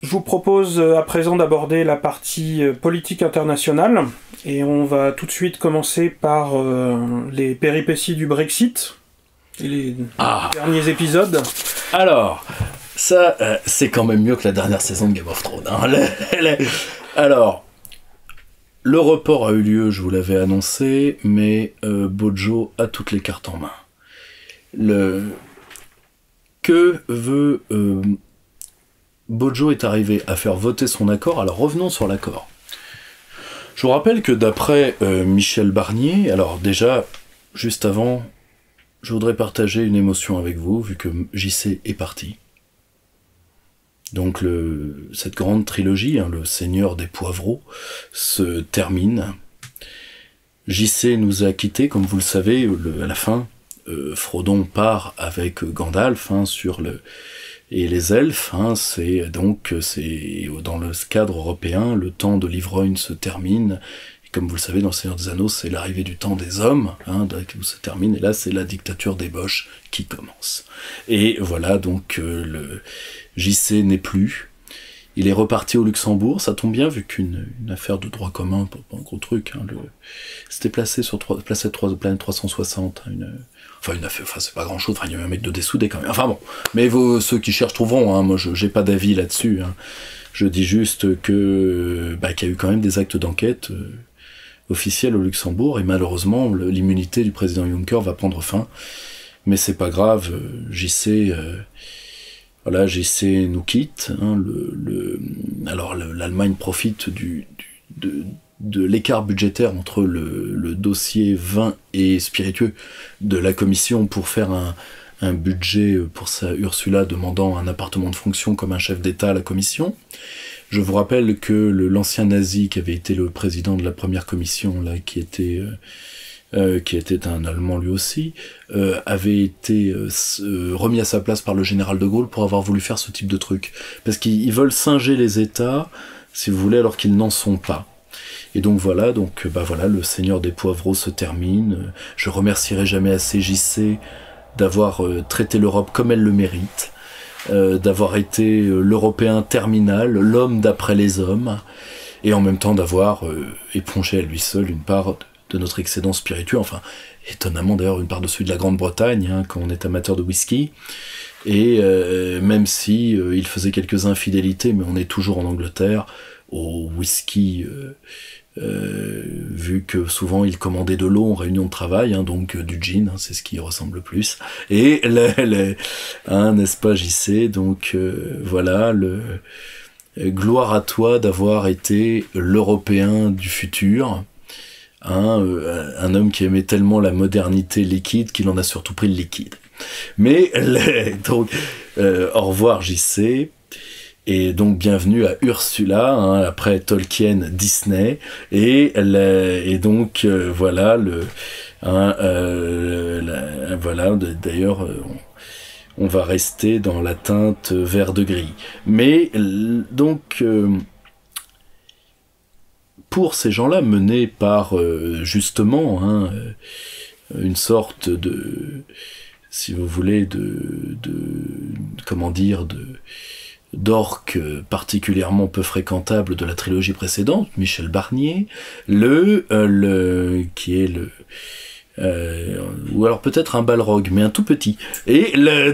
Je vous propose à présent d'aborder la partie politique internationale et on va tout de suite commencer par les péripéties du Brexit et les derniers épisodes. Alors, ça, c'est quand même mieux que la dernière saison de Game of Thrones. Hein. Alors, le report a eu lieu, je vous l'avais annoncé, mais Bojo a toutes les cartes en main. Que veut... Bojo est arrivé à faire voter son accord, alors revenons sur l'accord. Je vous rappelle que d'après Michel Barnier, alors déjà, juste avant, je voudrais partager une émotion avec vous, vu que JC est parti. Donc cette grande trilogie, hein, le Seigneur des Poivreaux, se termine. JC nous a quittés, comme vous le savez, à la fin, Frodon part avec Gandalf et les elfes, hein, c'est dans le cadre européen, le temps de l'ivrogne se termine, et comme vous le savez, dans le Seigneur des Anneaux, c'est l'arrivée du temps des hommes, hein, qui se termine, et là c'est la dictature des Boches qui commence. Et voilà, donc le JC n'est plus, il est reparti au Luxembourg, ça tombe bien, vu qu'une affaire de droit commun, pas un gros truc, hein, c'était placé sur planète 360, hein, c'est pas grand chose, il y a eu un mec de dessoudé quand même, enfin bon, mais ceux qui cherchent trouveront, hein, moi j'ai pas d'avis là-dessus, hein. Je dis juste qu'il y a eu quand même des actes d'enquête officiels au Luxembourg, et malheureusement l'immunité du président Juncker va prendre fin, mais c'est pas grave, JC nous quitte, hein, alors l'Allemagne profite de l'écart budgétaire entre le dossier vin et spiritueux de la Commission pour faire un budget pour sa Ursula demandant un appartement de fonction comme un chef d'État à la Commission. Je vous rappelle que l'ancien nazi qui avait été le président de la première commission, là, qui était un Allemand lui aussi, avait été remis à sa place par le général de Gaulle pour avoir voulu faire ce type de truc. Parce qu'ils veulent singer les États, si vous voulez, alors qu'ils n'en sont pas. Et donc voilà, le Seigneur des Poivreaux se termine. Je remercierai jamais assez JC d'avoir traité l'Europe comme elle le mérite, d'avoir été l'Européen terminal, l'homme d'après les hommes, et en même temps d'avoir épongé à lui seul une part de notre excédent spiritueux, enfin, étonnamment d'ailleurs une part de celui de la Grande-Bretagne, hein, quand on est amateur de whisky, et même si il faisait quelques infidélités, mais on est toujours en Angleterre, au whisky, vu que souvent il commandait de l'eau en réunion de travail, hein, donc du gin, hein, c'est ce qui ressemble le plus, et n'est-ce pas JC, donc voilà, gloire à toi d'avoir été l'Européen du futur, hein, un homme qui aimait tellement la modernité liquide qu'il en a surtout pris le liquide. Mais donc au revoir JC, et donc bienvenue à Ursula, hein, après Tolkien, Disney, et donc voilà d'ailleurs on va rester dans la teinte vert de gris. Mais donc pour ces gens-là, menés par justement, hein, une sorte de, si vous voulez, d'orque particulièrement peu fréquentable de la trilogie précédente, Michel Barnier, qui est ou alors peut-être un Balrog, mais un tout petit. Et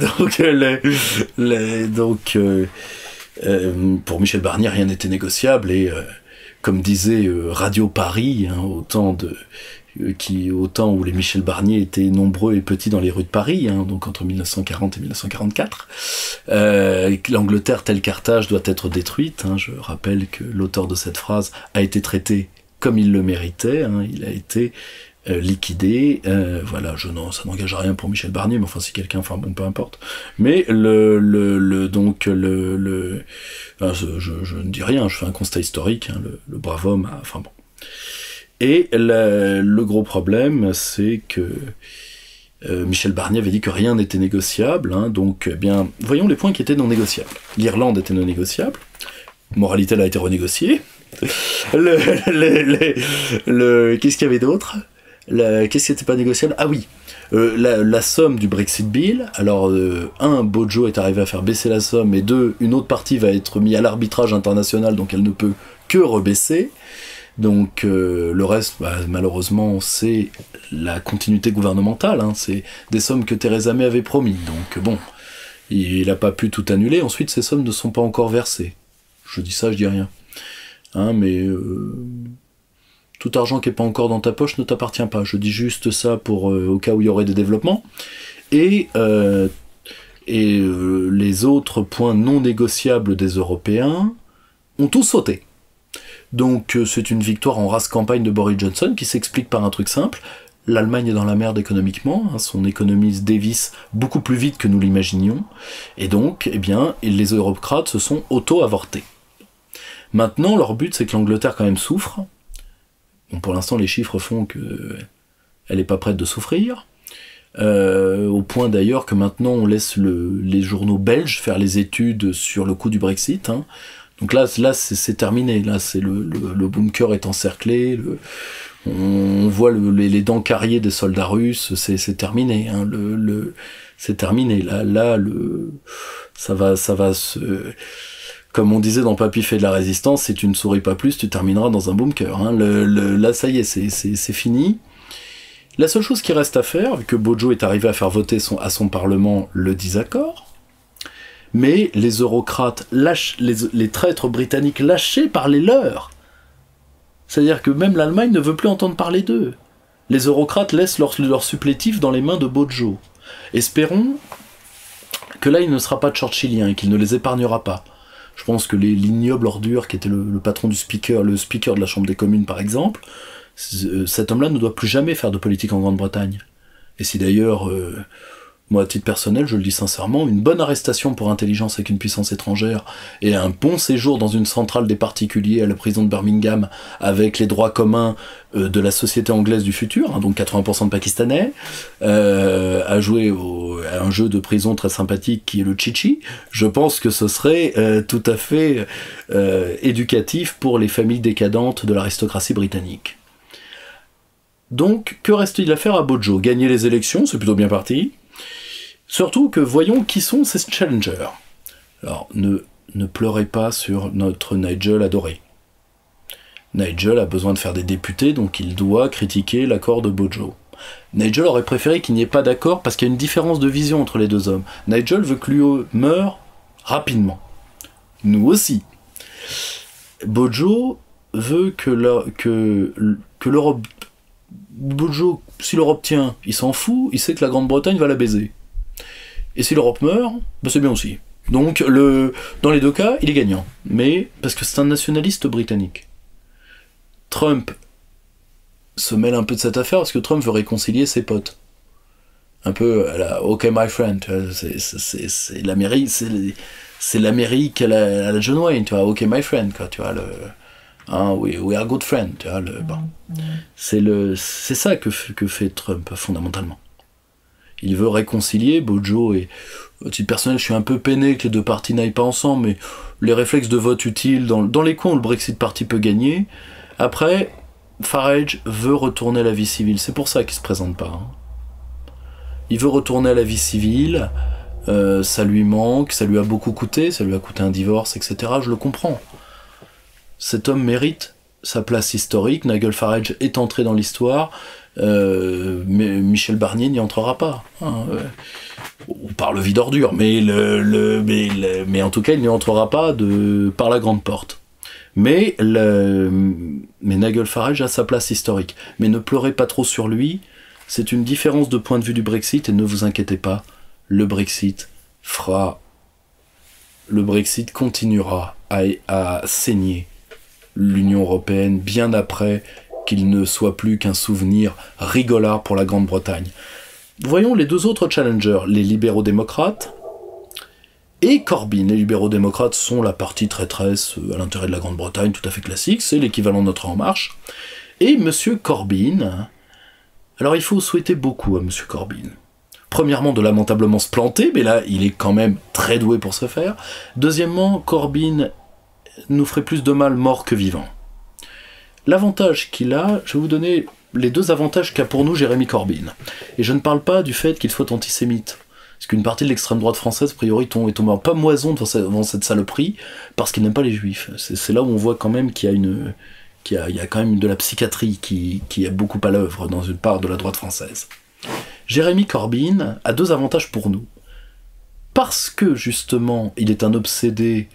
pour Michel Barnier, rien n'était négociable, et comme disait Radio Paris, hein, au temps où les Michel Barnier étaient nombreux et petits dans les rues de Paris, hein, donc entre 1940 et 1944, l'Angleterre telle Carthage doit être détruite, hein. Je rappelle que l'auteur de cette phrase a été traité comme il le méritait, hein, il a été liquidé, voilà, ça n'engage à rien pour Michel Barnier, mais enfin si quelqu'un, enfin bon, peu importe. Mais je ne dis rien, je fais un constat historique, hein, le brave homme, enfin bon. Et le gros problème, c'est que Michel Barnier avait dit que rien n'était négociable, hein, donc bien, voyons les points qui étaient non négociables. L'Irlande était non négociable, moralité, elle a été renégociée. Qu'est-ce qu'il y avait d'autre ? Qu'est-ce qui n'était pas négociable ? Ah oui, La somme du Brexit Bill, alors Bojo est arrivé à faire baisser la somme, et une autre partie va être mise à l'arbitrage international, donc elle ne peut que rebaisser. Donc le reste, malheureusement, c'est la continuité gouvernementale, hein, c'est des sommes que Theresa May avait promis. Donc bon, il n'a pas pu tout annuler. Ensuite, ces sommes ne sont pas encore versées. Je dis ça, je dis rien. Hein, mais tout argent qui n'est pas encore dans ta poche ne t'appartient pas. Je dis juste ça pour au cas où il y aurait des développements. Et les autres points non négociables des Européens ont tous sauté. Donc c'est une victoire en race campagne de Boris Johnson qui s'explique par un truc simple. L'Allemagne est dans la merde économiquement, hein, son économie se dévisse beaucoup plus vite que nous l'imaginions, et donc, eh bien, les eurocrates se sont auto-avortés. Maintenant, leur but, c'est que l'Angleterre quand même souffre. Bon, pour l'instant, les chiffres font que elle n'est pas prête de souffrir, au point d'ailleurs que maintenant, on laisse les journaux belges faire les études sur le coût du Brexit, hein. Donc là c'est terminé, là c'est le bunker est encerclé, on voit les dents carriées des soldats russes, c'est terminé, hein, c'est terminé, là ça va se... Comme on disait dans Papy fait de la résistance, si tu ne souris pas plus, tu termineras dans un bunker, hein. Là ça y est, c'est fini. La seule chose qui reste à faire, vu que Bojo est arrivé à faire voter à son parlement le désaccord, mais les eurocrates lâchent, les traîtres britanniques lâchés par les leurs. C'est-à-dire que même l'Allemagne ne veut plus entendre parler d'eux. Les eurocrates laissent leur supplétif dans les mains de Bojo. Espérons que là il ne sera pas churchillien et qu'il ne les épargnera pas. Je pense que l'ignoble ordure qui était le patron du speaker, le speaker de la Chambre des communes par exemple, cet homme-là ne doit plus jamais faire de politique en Grande-Bretagne. Et si d'ailleurs... moi, à titre personnel, je le dis sincèrement, une bonne arrestation pour intelligence avec une puissance étrangère et un bon séjour dans une centrale des particuliers à la prison de Birmingham avec les droits communs de la société anglaise du futur, hein, donc 80% de Pakistanais, à jouer à un jeu de prison très sympathique qui est le Chichi, je pense que ce serait tout à fait éducatif pour les familles décadentes de l'aristocratie britannique. Donc, que reste-t-il à faire à Bojo? Gagner les élections, c'est plutôt bien parti. Surtout que voyons qui sont ces challengers. Alors, ne pleurez pas sur notre Nigel adoré. Nigel a besoin de faire des députés, donc il doit critiquer l'accord de Bojo. Nigel aurait préféré qu'il n'y ait pas d'accord parce qu'il y a une différence de vision entre les deux hommes. Nigel veut que l'UE meure rapidement. Nous aussi. Bojo veut que l'Europe... Bojo, si l'Europe tient, il s'en fout, il sait que la Grande-Bretagne va la baiser. Et si l'Europe meurt, ben c'est bien aussi. Donc, dans les deux cas, il est gagnant. Mais, parce que c'est un nationaliste britannique. Trump se mêle un peu de cette affaire, parce que Trump veut réconcilier ses potes. Un peu à la « OK, my friend », c'est l'Amérique, c'est l'Amérique à la John Wayne, tu vois, « OK, my friend », quoi, tu vois, we are good friends, tu vois, bon. C'est ça que fait Trump, fondamentalement. Il veut réconcilier Bojo et, au titre personnel, je suis un peu peiné que les deux partis n'aillent pas ensemble, mais les réflexes de vote utiles, dans les coins où le Brexit Party peut gagner. Après, Farage veut retourner à la vie civile, c'est pour ça qu'il se présente pas. Hein. Il veut retourner à la vie civile, ça lui manque, ça lui a beaucoup coûté, ça lui a coûté un divorce, etc. Je le comprends. Cet homme mérite sa place historique, Nigel Farage est entré dans l'histoire, mais Michel Barnier n'y entrera pas. Hein, on parle vie d'ordure, mais en tout cas, il n'y entrera pas par la grande porte. Mais Nigel Farage a sa place historique. Mais ne pleurez pas trop sur lui, c'est une différence de point de vue du Brexit, et ne vous inquiétez pas, le Brexit continuera à saigner l'Union européenne bien après qu'il ne soit plus qu'un souvenir rigolard pour la Grande-Bretagne. Voyons les deux autres challengers, les libéraux-démocrates et Corbyn. Les libéraux-démocrates sont la partie traîtresse à l'intérêt de la Grande-Bretagne, tout à fait classique, c'est l'équivalent de Notre En Marche. Et Monsieur Corbyn, alors il faut souhaiter beaucoup à Monsieur Corbyn. Premièrement, de lamentablement se planter, mais là, il est quand même très doué pour ce faire. Deuxièmement, Corbyn nous ferait plus de mal mort que vivant. L'avantage qu'il a, je vais vous donner les deux avantages qu'a pour nous Jérémy Corbyn. Et je ne parle pas du fait qu'il soit antisémite. Parce qu'une partie de l'extrême droite française, a priori, est tombée en pas moison devant cette saloperie, parce qu'il n'aime pas les juifs. C'est là où on voit quand même qu'il y a quand même de la psychiatrie qui est beaucoup à l'œuvre dans une part de la droite française. Jérémy Corbyn a deux avantages pour nous. Parce que, justement, il est un obsédé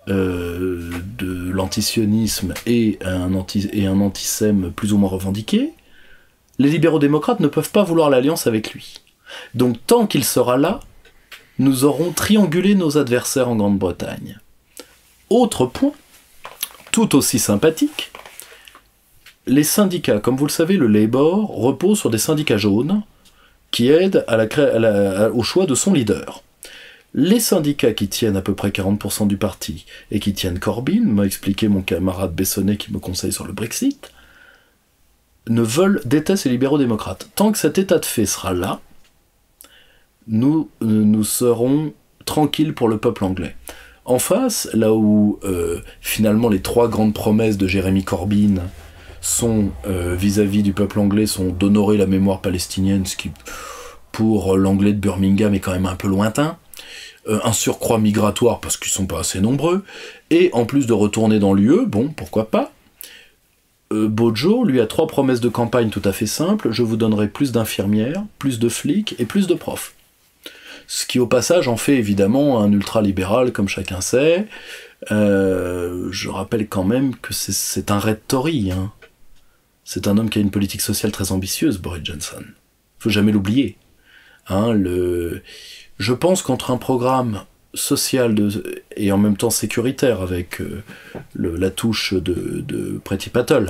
de l'antisionisme et un antisème plus ou moins revendiqué, les libéraux-démocrates ne peuvent pas vouloir l'alliance avec lui. Donc tant qu'il sera là, nous aurons triangulé nos adversaires en Grande-Bretagne. Autre point, tout aussi sympathique, les syndicats, comme vous le savez, le Labour repose sur des syndicats jaunes qui aident au choix de son leader. Les syndicats qui tiennent à peu près 40% du parti et qui tiennent Corbyn, m'a expliqué mon camarade Bessonnet qui me conseille sur le Brexit, détestent les libéraux-démocrates. Tant que cet état de fait sera là, nous serons tranquilles pour le peuple anglais. En face, là où finalement les trois grandes promesses de Jérémy Corbyn sont vis-à-vis du peuple anglais sont d'honorer la mémoire palestinienne, ce qui pour l'anglais de Birmingham est quand même un peu lointain, un surcroît migratoire parce qu'ils sont pas assez nombreux, et en plus de retourner dans l'UE, bon, pourquoi pas. Bojo, lui, a trois promesses de campagne tout à fait simples: je vous donnerai plus d'infirmières, plus de flics et plus de profs. Ce qui, au passage, en fait évidemment un ultra-libéral, comme chacun sait. Je rappelle quand même que c'est un Red Tory. Hein. C'est un homme qui a une politique sociale très ambitieuse, Boris Johnson. Faut jamais l'oublier. Hein, je pense qu'entre un programme social et en même temps sécuritaire, avec la touche de Preti Patel,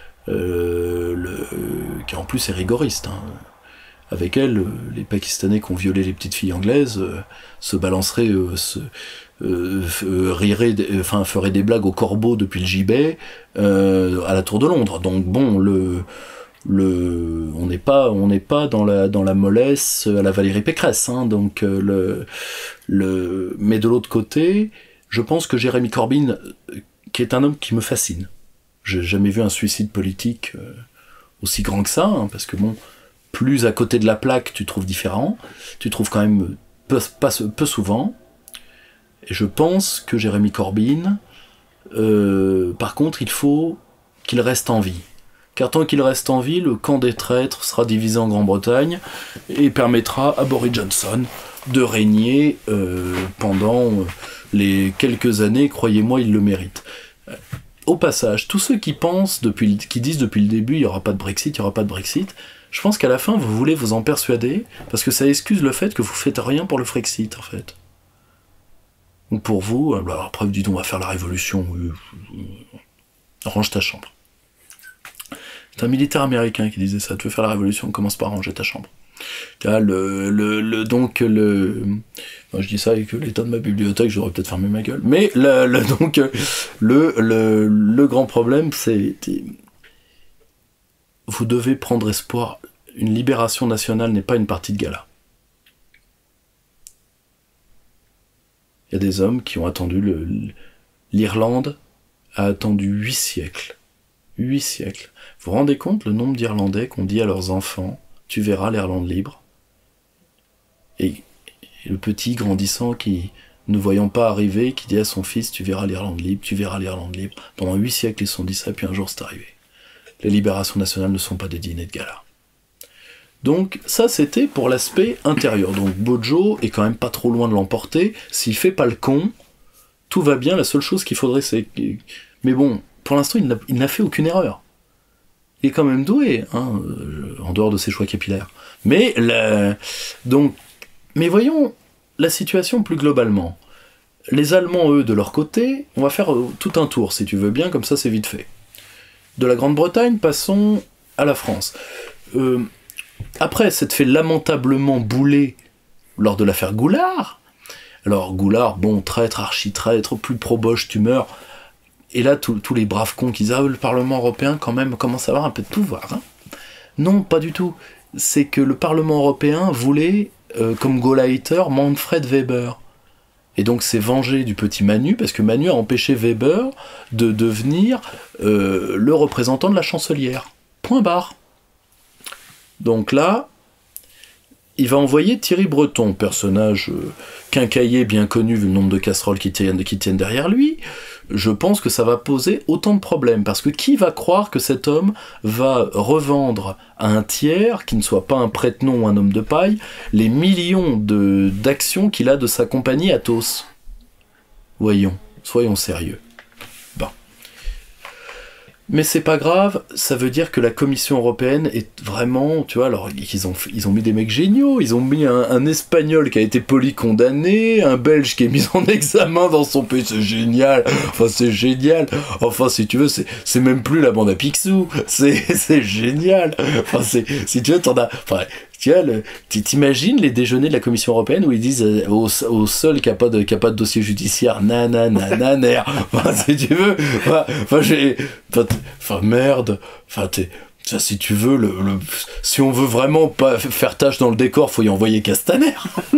qui en plus est rigoriste, hein. Avec elle, les Pakistanais qui ont violé les petites filles anglaises se balanceraient, feraient des blagues au corbeau depuis le gibet à la Tour de Londres. Donc bon, on n'est pas dans la mollesse à la Valérie Pécresse. Hein, donc mais de l'autre côté, je pense que Jérémy Corbyn, qui est un homme qui me fascine. J'ai jamais vu un suicide politique aussi grand que ça, hein, parce que bon. Plus à côté de la plaque, tu trouves différent, tu trouves quand même peu souvent, et je pense que Jérémy Corbyn, par contre, il faut qu'il reste en vie. Car tant qu'il reste en vie, le camp des traîtres sera divisé en Grande-Bretagne, et permettra à Boris Johnson de régner pendant les quelques années, croyez-moi, il le mérite. Au passage, tous ceux qui disent depuis le début, il n'y aura pas de Brexit, je pense qu'à la fin, vous voulez vous en persuader, parce que ça excuse le fait que vous faites rien pour le Frexit, en fait. Donc pour vous, alors après vous dites on va faire la révolution, range ta chambre. C'est un militaire américain qui disait ça, tu veux faire la révolution, commence par ranger ta chambre. Là, je dis ça avec l'état de ma bibliothèque, j'aurais peut-être fermé ma gueule, mais le grand problème, c'est... Vous devez prendre espoir. Une libération nationale n'est pas une partie de gala. Il y a des hommes qui ont attendu l'Irlande a attendu 8 siècles. 8 siècles. Vous vous rendez compte le nombre d'Irlandais qu'on dit à leurs enfants « Tu verras l'Irlande libre ». Et le petit grandissant qui, ne voyant pas arriver, qui dit à son fils « Tu verras l'Irlande libre, tu verras l'Irlande libre ». Pendant 8 siècles, ils se sont dit ça, puis un jour c'est arrivé. Les libérations nationales ne sont pas des dîners de gala. Donc ça c'était pour l'aspect intérieur. Donc Bojo est quand même pas trop loin de l'emporter. S'il fait pas le con, tout va bien. La seule chose qu'il faudrait c'est... Mais bon, pour l'instant il n'a fait aucune erreur. Il est quand même doué, hein, en dehors de ses choix capillaires. Mais voyons la situation plus globalement. Les Allemands, eux, de leur côté, on va faire tout un tour, si tu veux bien, comme ça c'est vite fait. De la Grande-Bretagne, passons à la France. Après s'être fait lamentablement bouler lors de l'affaire Goulard, alors Goulard, bon, traître, archi-traître, plus pro-Bosch, tu meurs, et là tous les braves cons qui disent « Ah, le Parlement européen quand même commence à avoir un peu de pouvoir. Hein ». Non, pas du tout. C'est que le Parlement européen voulait, comme Gauleiter, Manfred Weber. Et donc c'est vengé du petit Manu, parce que Manu a empêché Weber de devenir le représentant de la chancelière. Point barre. Donc là, il va envoyer Thierry Breton, personnage quincaillier bien connu vu le nombre de casseroles qui tiennent derrière lui. Je pense que ça va poser autant de problèmes, parce que qui va croire que cet homme va revendre à un tiers, qui ne soit pas un prête-nom ou un homme de paille, les millions d'actions qu'il a de sa compagnie Atos? Voyons, soyons sérieux. Bon. Mais c'est pas grave, ça veut dire que la Commission européenne est vraiment, tu vois, alors ils ont mis des mecs géniaux, ils ont mis un Espagnol qui a été polycondamné, un Belge qui est mis en examen dans son pays, c'est génial, enfin si tu veux, c'est même plus la bande à Picsou, c'est génial, enfin si tu veux, tu vois, t'imagines les déjeuners de la Commission européenne où ils disent au seul qui a pas de dossier judiciaire, nanana, enfin, si tu veux, merde, ça, si tu veux, si on veut vraiment pas faire tâche dans le décor, faut y envoyer Castaner.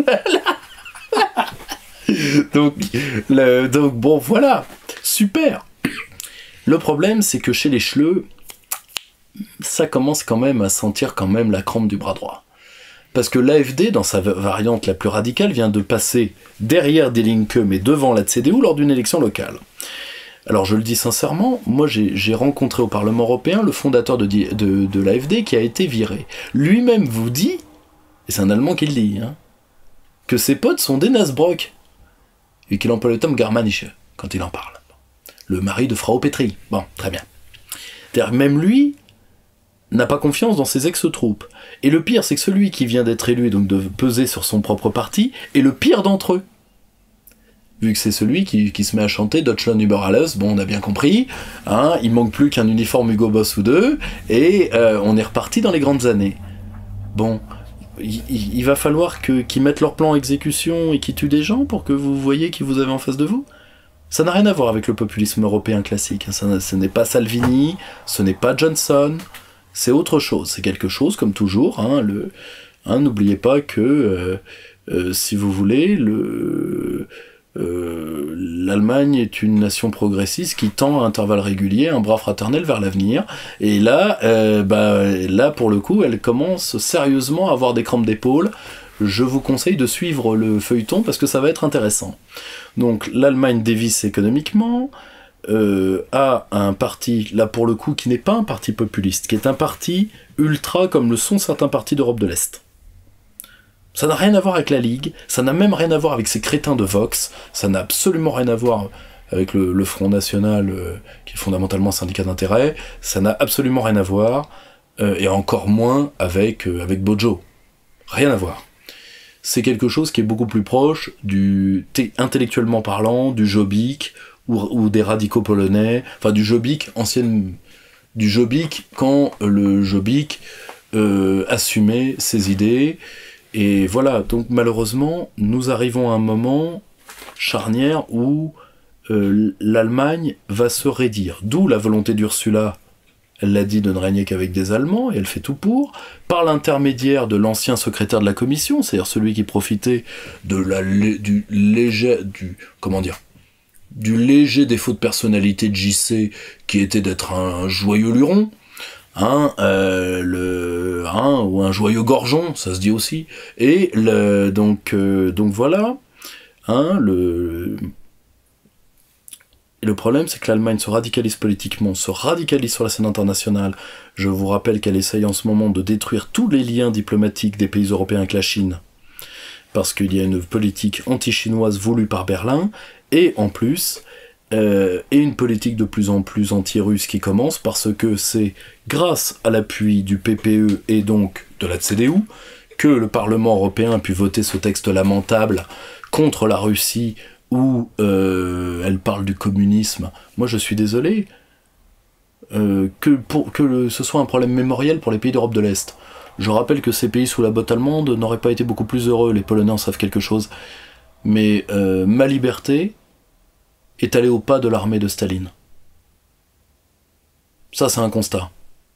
donc bon, voilà, super. Le problème, c'est que chez les Schleux, ça commence quand même à sentir quand même la crampe du bras droit. Parce que l'AfD, dans sa variante la plus radicale, vient de passer derrière Die Linke, mais devant la CDU lors d'une élection locale. Alors je le dis sincèrement, moi j'ai rencontré au Parlement européen le fondateur de l'AfD qui a été viré. Lui-même vous dit, et c'est un Allemand qui le dit, hein, que ses potes sont des Nasbrock, et qu'il emploie le terme Garmanische quand il en parle. Le mari de Frau Petri. Bon, très bien. C'est-à-dire, même lui n'a pas confiance dans ses ex-troupes. Et le pire, c'est que celui qui vient d'être élu, et donc de peser sur son propre parti, est le pire d'entre eux. Vu que c'est celui qui se met à chanter Deutschland über alles, bon, on a bien compris, hein, il manque plus qu'un uniforme Hugo Boss ou deux, et on est reparti dans les grandes années. Bon, il va falloir qu'ils mettent leur plan en exécution et qu'ils tuent des gens pour que vous voyez qui vous avez en face de vous. Ça n'a rien à voir avec le populisme européen classique, hein. Ce n'est pas Salvini, ce n'est pas Johnson, c'est autre chose, c'est quelque chose, comme toujours, hein, n'oubliez pas que, si vous voulez, l'Allemagne est une nation progressiste qui tend à intervalles réguliers un bras fraternel vers l'avenir, et là, là pour le coup, elle commence sérieusement à avoir des crampes d'épaule. Je vous conseille de suivre le feuilleton parce que ça va être intéressant. Donc l'Allemagne dévisse économiquement, a un parti, là pour le coup, qui n'est pas un parti populiste, qui est un parti ultra comme le sont certains partis d'Europe de l'Est. Ça n'a rien à voir avec la Ligue, ça n'a même rien à voir avec ces crétins de Vox, ça n'a absolument rien à voir avec le Front National, qui est fondamentalement un syndicat d'intérêt, ça n'a absolument rien à voir, et encore moins avec Bojo. Rien à voir. C'est quelque chose qui est beaucoup plus proche intellectuellement parlant, du Jobbik, ou des radicaux polonais, enfin du Jobbik, du Jobbik quand le Jobbik assumait ses idées, et voilà, donc malheureusement, nous arrivons à un moment charnière où l'Allemagne va se raidir, d'où la volonté d'Ursula, elle l'a dit, de ne régner qu'avec des Allemands, et elle fait tout pour, par l'intermédiaire de l'ancien secrétaire de la Commission, c'est-à-dire celui qui profitait du léger défaut de personnalité de JC, qui était d'être un joyeux luron, ou un joyeux gorgeon, ça se dit aussi, et donc voilà, et le problème, c'est que l'Allemagne se radicalise politiquement, se radicalise sur la scène internationale. Je vous rappelle qu'elle essaye en ce moment de détruire tous les liens diplomatiques des pays européens avec la Chine, parce qu'il y a une politique anti-chinoise voulue par Berlin, et en plus, une politique de plus en plus anti-russe qui commence, parce que c'est grâce à l'appui du PPE et donc de la CDU que le Parlement européen a pu voter ce texte lamentable contre la Russie, où elle parle du communisme. Moi, je suis désolé que ce soit un problème mémoriel pour les pays d'Europe de l'Est. Je rappelle que ces pays sous la botte allemande n'auraient pas été beaucoup plus heureux, les Polonais en savent quelque chose. Mais ma liberté est allée au pas de l'armée de Staline. Ça, c'est un constat.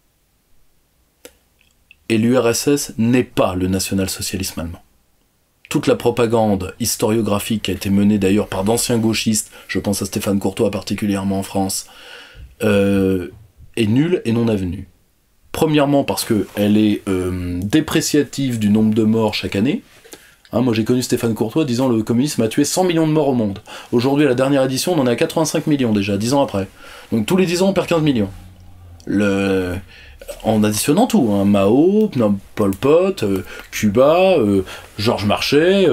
Et l'URSS n'est pas le national-socialisme allemand. Toute la propagande historiographique qui a été menée d'ailleurs par d'anciens gauchistes, je pense à Stéphane Courtois particulièrement en France, est nulle et non avenue. Premièrement parce qu'elle est dépréciative du nombre de morts chaque année. Hein, moi j'ai connu Stéphane Courtois disant le communisme a tué 100 millions de morts au monde. Aujourd'hui à la dernière édition on en est à 85 millions déjà, 10 ans après. Donc tous les 10 ans on perd 15 millions. En additionnant tout, hein, Mao, Pol Pot, Cuba, Georges Marchais,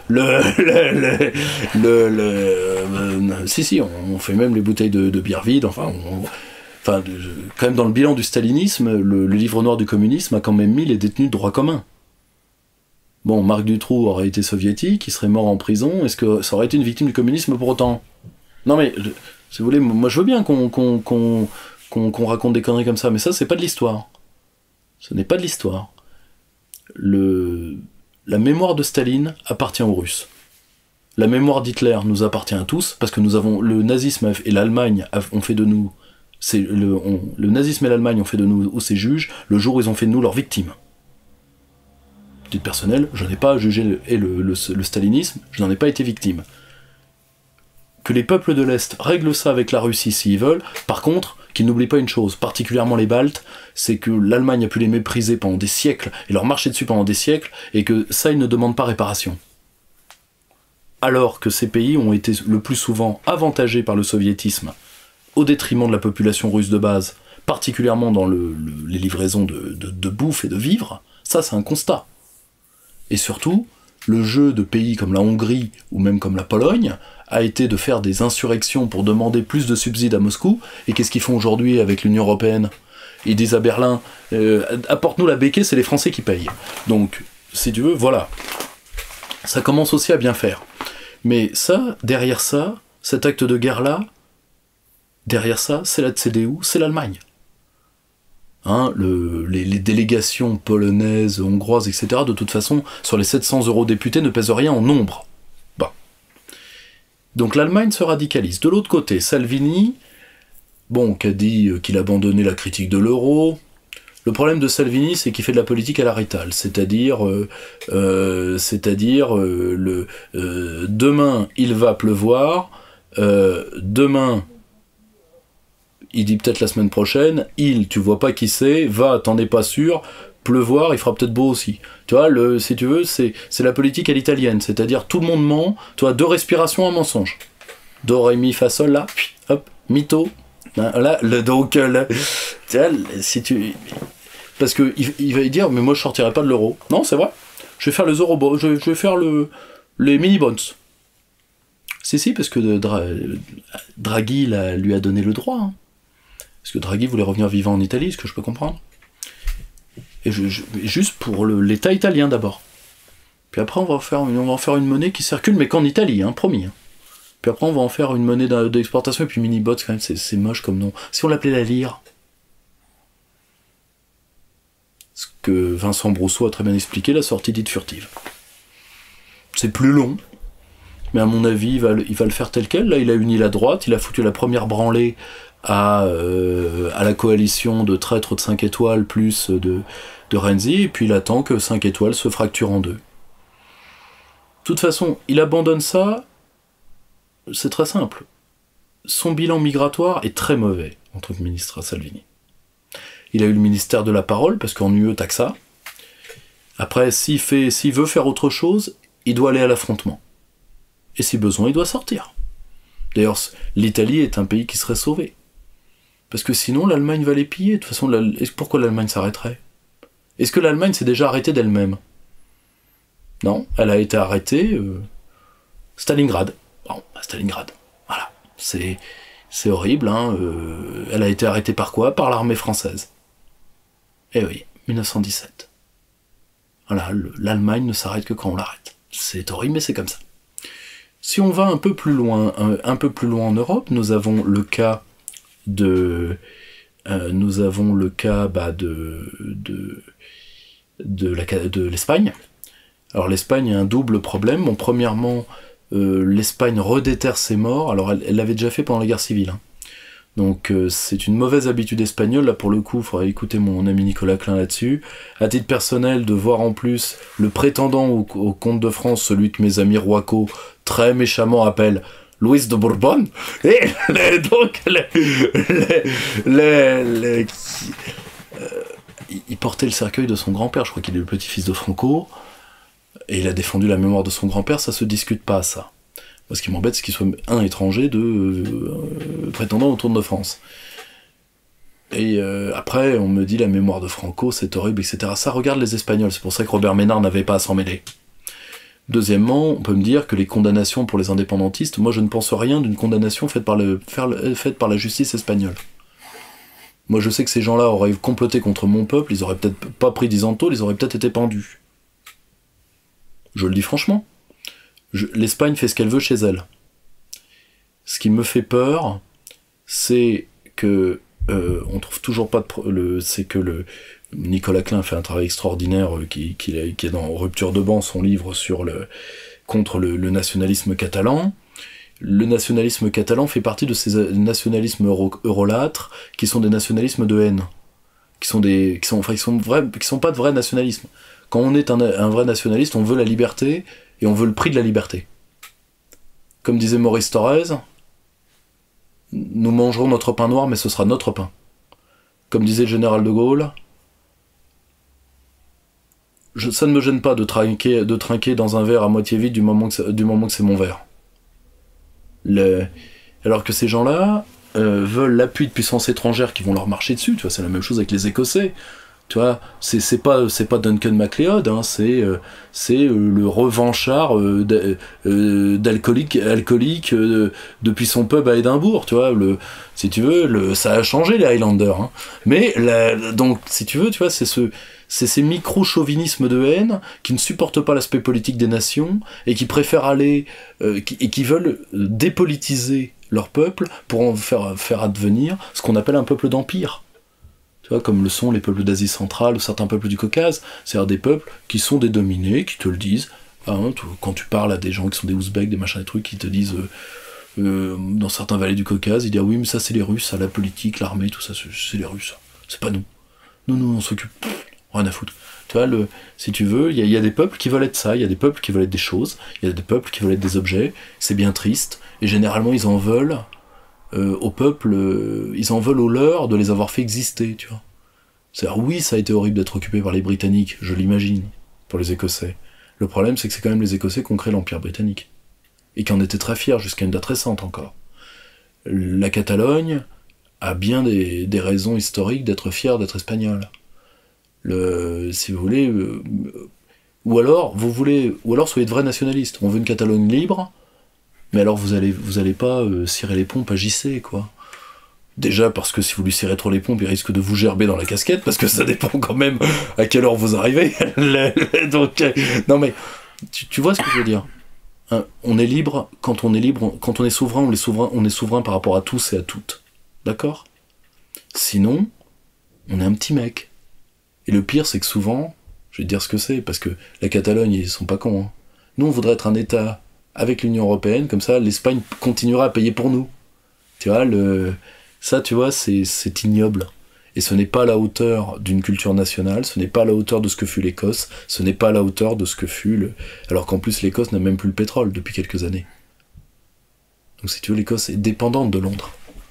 si, on fait même les bouteilles de bière vide, enfin, quand même dans le bilan du stalinisme, le livre noir du communisme a quand même mis les détenus de droit commun. Bon, Marc Dutroux aurait été soviétique, il serait mort en prison, est-ce que ça aurait été une victime du communisme pour autant? Non mais, si vous voulez, moi je veux bien qu'on raconte des conneries comme ça, mais ça, c'est pas de l'histoire. Ce n'est pas de l'histoire. La mémoire de Staline appartient aux Russes. La mémoire d'Hitler nous appartient à tous, parce que le nazisme et l'Allemagne ont fait de nous... le nazisme et l'Allemagne ont fait de nous ses juges le jour où ils ont fait de nous leurs victimes. Titre personnel, je n'ai pas jugé le stalinisme, je n'en ai pas été victime. Que les peuples de l'Est règlent ça avec la Russie s'ils veulent, par contre, qu'ils n'oublient pas une chose, particulièrement les Baltes, c'est que l'Allemagne a pu les mépriser pendant des siècles, et leur marcher dessus pendant des siècles, et que ça, ils ne demandent pas réparation. Alors que ces pays ont été le plus souvent avantagés par le soviétisme, au détriment de la population russe de base, particulièrement dans les livraisons de bouffe et de vivres, ça c'est un constat. Et surtout, le jeu de pays comme la Hongrie, ou même comme la Pologne, a été de faire des insurrections pour demander plus de subsides à Moscou, et qu'est-ce qu'ils font aujourd'hui avec l'Union Européenne? Ils disent à Berlin, apporte-nous la béquille, c'est les Français qui payent. Donc, si tu veux, voilà. Ça commence aussi à bien faire. Mais ça, derrière ça, cet acte de guerre-là, derrière ça, c'est la CDU, c'est l'Allemagne. Hein, les délégations polonaises, hongroises, etc., de toute façon, sur les 700 eurodéputés, ne pèsent rien en nombre. Bon. Donc l'Allemagne se radicalise. De l'autre côté, Salvini, qui a dit qu'il abandonnait la critique de l'euro. Le problème de Salvini, c'est qu'il fait de la politique à la Rétale, c'est-à-dire demain il va pleuvoir, demain il dit peut-être la semaine prochaine, tu vois pas qui c'est, va, t'en es pas sûr, pleuvoir, il fera peut-être beau aussi. Tu vois, si tu veux, c'est la politique à l'italienne, c'est-à-dire tout le monde ment, tu vois, 2 respirations, un mensonge. Do, ré, mi, fa, sol, là, hop, mytho. Là, si tu... Parce que il va dire, mais moi je sortirai pas de l'euro. Non, c'est vrai. Je vais faire les eurobonds, je vais faire les mini-bonds. Si, parce que Draghi lui a donné le droit. Hein. Parce que Draghi voulait revenir vivant en Italie, ce que je peux comprendre. Et juste pour l'État italien d'abord. Puis après on va en faire une monnaie qui circule, mais qu'en Italie, hein, promis. Hein. Puis après on va en faire une monnaie d'exportation, et puis mini-bots quand même, c'est moche comme nom. Si on l'appelait la lire. Ce que Vincent Brousseau a très bien expliqué, la sortie dite furtive. C'est plus long, mais à mon avis, il va le faire tel quel. Là, il a uni la droite, il a foutu la première branlée à la coalition de traîtres de 5 étoiles plus de Renzi, et puis il attend que 5 étoiles se fracturent en 2. De toute façon, il abandonne ça, c'est très simple. Son bilan migratoire est très mauvais en tant que ministre à Salvini. Il a eu le ministère de la parole, parce qu'en UE, t'as que ça. Après, s'il veut faire autre chose, il doit aller à l'affrontement. Et si besoin, il doit sortir. D'ailleurs, l'Italie est un pays qui serait sauvé. Parce que sinon, l'Allemagne va les piller. De toute façon, pourquoi l'Allemagne s'arrêterait? Est-ce que l'Allemagne s'est déjà arrêtée d'elle-même? Non, elle a été arrêtée... Stalingrad. Bon, Stalingrad. Voilà. C'est horrible, hein. Elle a été arrêtée par quoi? Par l'armée française. Eh oui, 1917. Voilà, l'Allemagne ne s'arrête que quand on l'arrête. C'est horrible, mais c'est comme ça. Si on va un peu plus loin en Europe, nous avons le cas de l'Espagne. Alors l'Espagne a un double problème. Bon, premièrement, l'Espagne redéterre ses morts. Alors elle l'avait déjà fait pendant la guerre civile. Hein. Donc c'est une mauvaise habitude espagnole. Là pour le coup, il faudrait écouter mon ami Nicolas Klein là-dessus. À titre personnel, de voir en plus le prétendant au comte de France, celui que mes amis Roaco très méchamment appellent Louis de Bourbon. Et donc il portait le cercueil de son grand-père, je crois qu'il est le petit-fils de Franco, et il a défendu la mémoire de son grand-père, ça se discute pas, ça. Moi, ce qui m'embête, c'est qu'il soit un étranger prétendant au Tour de France. Et après, on me dit la mémoire de Franco, c'est horrible, etc. Ça regarde les Espagnols, c'est pour ça que Robert Ménard n'avait pas à s'en mêler. Deuxièmement, on peut me dire que les condamnations pour les indépendantistes, moi je ne pense rien d'une condamnation faite par la justice espagnole. Moi je sais que ces gens-là auraient comploté contre mon peuple, ils auraient peut-être pas pris 10 ans de tôle, ils auraient peut-être été pendus. Je le dis franchement. L'Espagne fait ce qu'elle veut chez elle. Ce qui me fait peur, c'est que on trouve toujours pas c'est que Nicolas Klein fait un travail extraordinaire qui est dans Rupture de banc, son livre contre le nationalisme catalan. Le nationalisme catalan fait partie de ces nationalismes eurolâtres qui sont des nationalismes de haine, qui sont pas de vrais nationalismes. Quand on est un vrai nationaliste, on veut la liberté et on veut le prix de la liberté. Comme disait Maurice Thorez, nous mangerons notre pain noir, mais ce sera notre pain. Comme disait le général de Gaulle, ça ne me gêne pas de trinquer dans un verre à moitié vide du moment que c'est mon verre. Alors que ces gens-là veulent l'appui de puissances étrangères qui vont leur marcher dessus, tu vois, c'est la même chose avec les Écossais. Tu vois, c'est pas Duncan MacLeod, hein, c'est le revanchard d'alcoolique depuis son pub à Édimbourg, tu vois, si tu veux, ça a changé les Highlanders, hein. Mais donc si tu veux, tu vois, c'est ces micro-chauvinismes de haine qui ne supportent pas l'aspect politique des nations et qui préfèrent aller et qui veulent dépolitiser leur peuple pour en faire advenir ce qu'on appelle un peuple d'empire. Tu vois, comme le sont les peuples d'Asie centrale ou certains peuples du Caucase, c'est-à-dire des peuples qui sont des dominés, qui te le disent. Hein, quand tu parles à des gens qui sont des Ouzbeks, des machins, des trucs, qui te disent dans certains vallées du Caucase, ils disent ah oui mais ça c'est les Russes, ça, la politique, l'armée, tout ça c'est les Russes, c'est pas nous. Nous on s'occupe, rien à foutre. Tu vois, si tu veux, il y a des peuples qui veulent être ça, il y a des peuples qui veulent être des choses, il y a des peuples qui veulent être des objets, c'est bien triste, et généralement ils en veulent au peuple, ils en veulent aux leurs de les avoir fait exister, tu vois. C'est-à-dire, oui, ça a été horrible d'être occupé par les Britanniques, je l'imagine, pour les Écossais. Le problème, c'est que c'est quand même les Écossais qui ont créé l'Empire britannique, et qui en étaient très fiers jusqu'à une date récente encore. La Catalogne a bien des raisons historiques d'être fière d'être espagnole. Si vous voulez, ou alors soyez de vrais nationalistes. On veut une Catalogne libre, mais alors vous allez pas cirer les pompes à JC, quoi. Déjà parce que si vous lui cirez trop les pompes, il risque de vous gerber dans la casquette, parce que ça dépend quand même à quelle heure vous arrivez. Donc, non mais, tu vois ce que je veux dire, hein, on est libre, quand on est souverain, on est souverain par rapport à tous et à toutes. D'accord ? Sinon, on est un petit mec. Et le pire, c'est que souvent, je vais te dire ce que c'est, parce que la Catalogne, ils sont pas cons, hein. Nous, on voudrait être un État avec l'Union Européenne, comme ça, l'Espagne continuera à payer pour nous. Tu vois, ça, tu vois, c'est ignoble. Et ce n'est pas à la hauteur d'une culture nationale, ce n'est pas à la hauteur de ce que fut l'Écosse, ce n'est pas à la hauteur de ce que fut alors qu'en plus, l'Écosse n'a même plus le pétrole depuis quelques années. Donc si tu veux, l'Écosse est dépendante de Londres.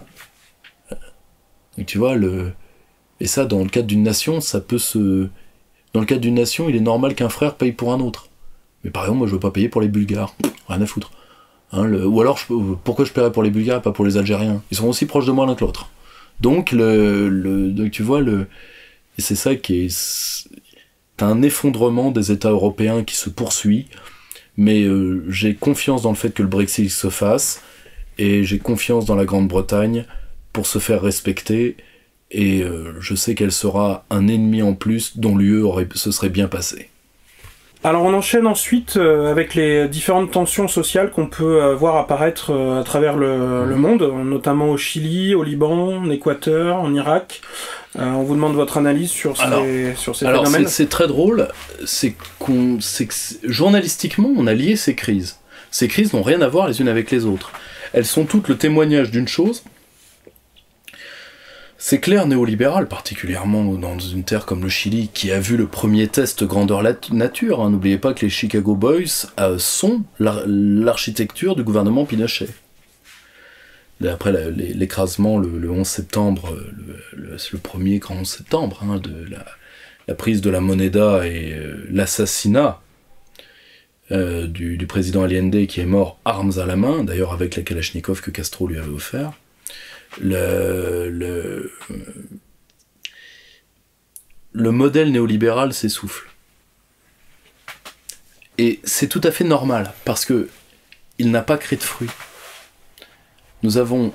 Donc tu vois, et ça, dans le cadre d'une nation, dans le cadre d'une nation, il est normal qu'un frère paye pour un autre. Mais par exemple, moi je veux pas payer pour les Bulgares. Rien à foutre. Hein, ou alors, pourquoi je paierais pour les Bulgares et pas pour les Algériens ? Ils sont aussi proches de moi l'un que l'autre. Donc, donc tu vois, et c'est ça qui est... T'as un effondrement des États européens qui se poursuit, mais j'ai confiance dans le fait que le Brexit se fasse, et j'ai confiance dans la Grande-Bretagne pour se faire respecter, et je sais qu'elle sera un ennemi en plus dont l'UE se serait bien passé. Alors on enchaîne ensuite avec les différentes tensions sociales qu'on peut voir apparaître à travers le monde, notamment au Chili, au Liban, en Équateur, en Irak. On vous demande votre analyse sur ces phénomènes. C'est très drôle, c'est que journalistiquement on a lié ces crises. Ces crises n'ont rien à voir les unes avec les autres. Elles sont toutes le témoignage d'une chose. C'est clair, néolibéral, particulièrement dans une terre comme le Chili, qui a vu le premier test grandeur nature. Hein. N'oubliez pas que les Chicago Boys sont l'architecture du gouvernement Pinochet. Après l'écrasement le 11 septembre, c'est le premier grand 11 septembre, hein, la prise de la moneda et l'assassinat du président Allende qui est mort armes à la main, d'ailleurs avec la Kalachnikov que Castro lui avait offert, le modèle néolibéral s'essouffle. Et c'est tout à fait normal, parce que il n'a pas créé de fruits. Vous avez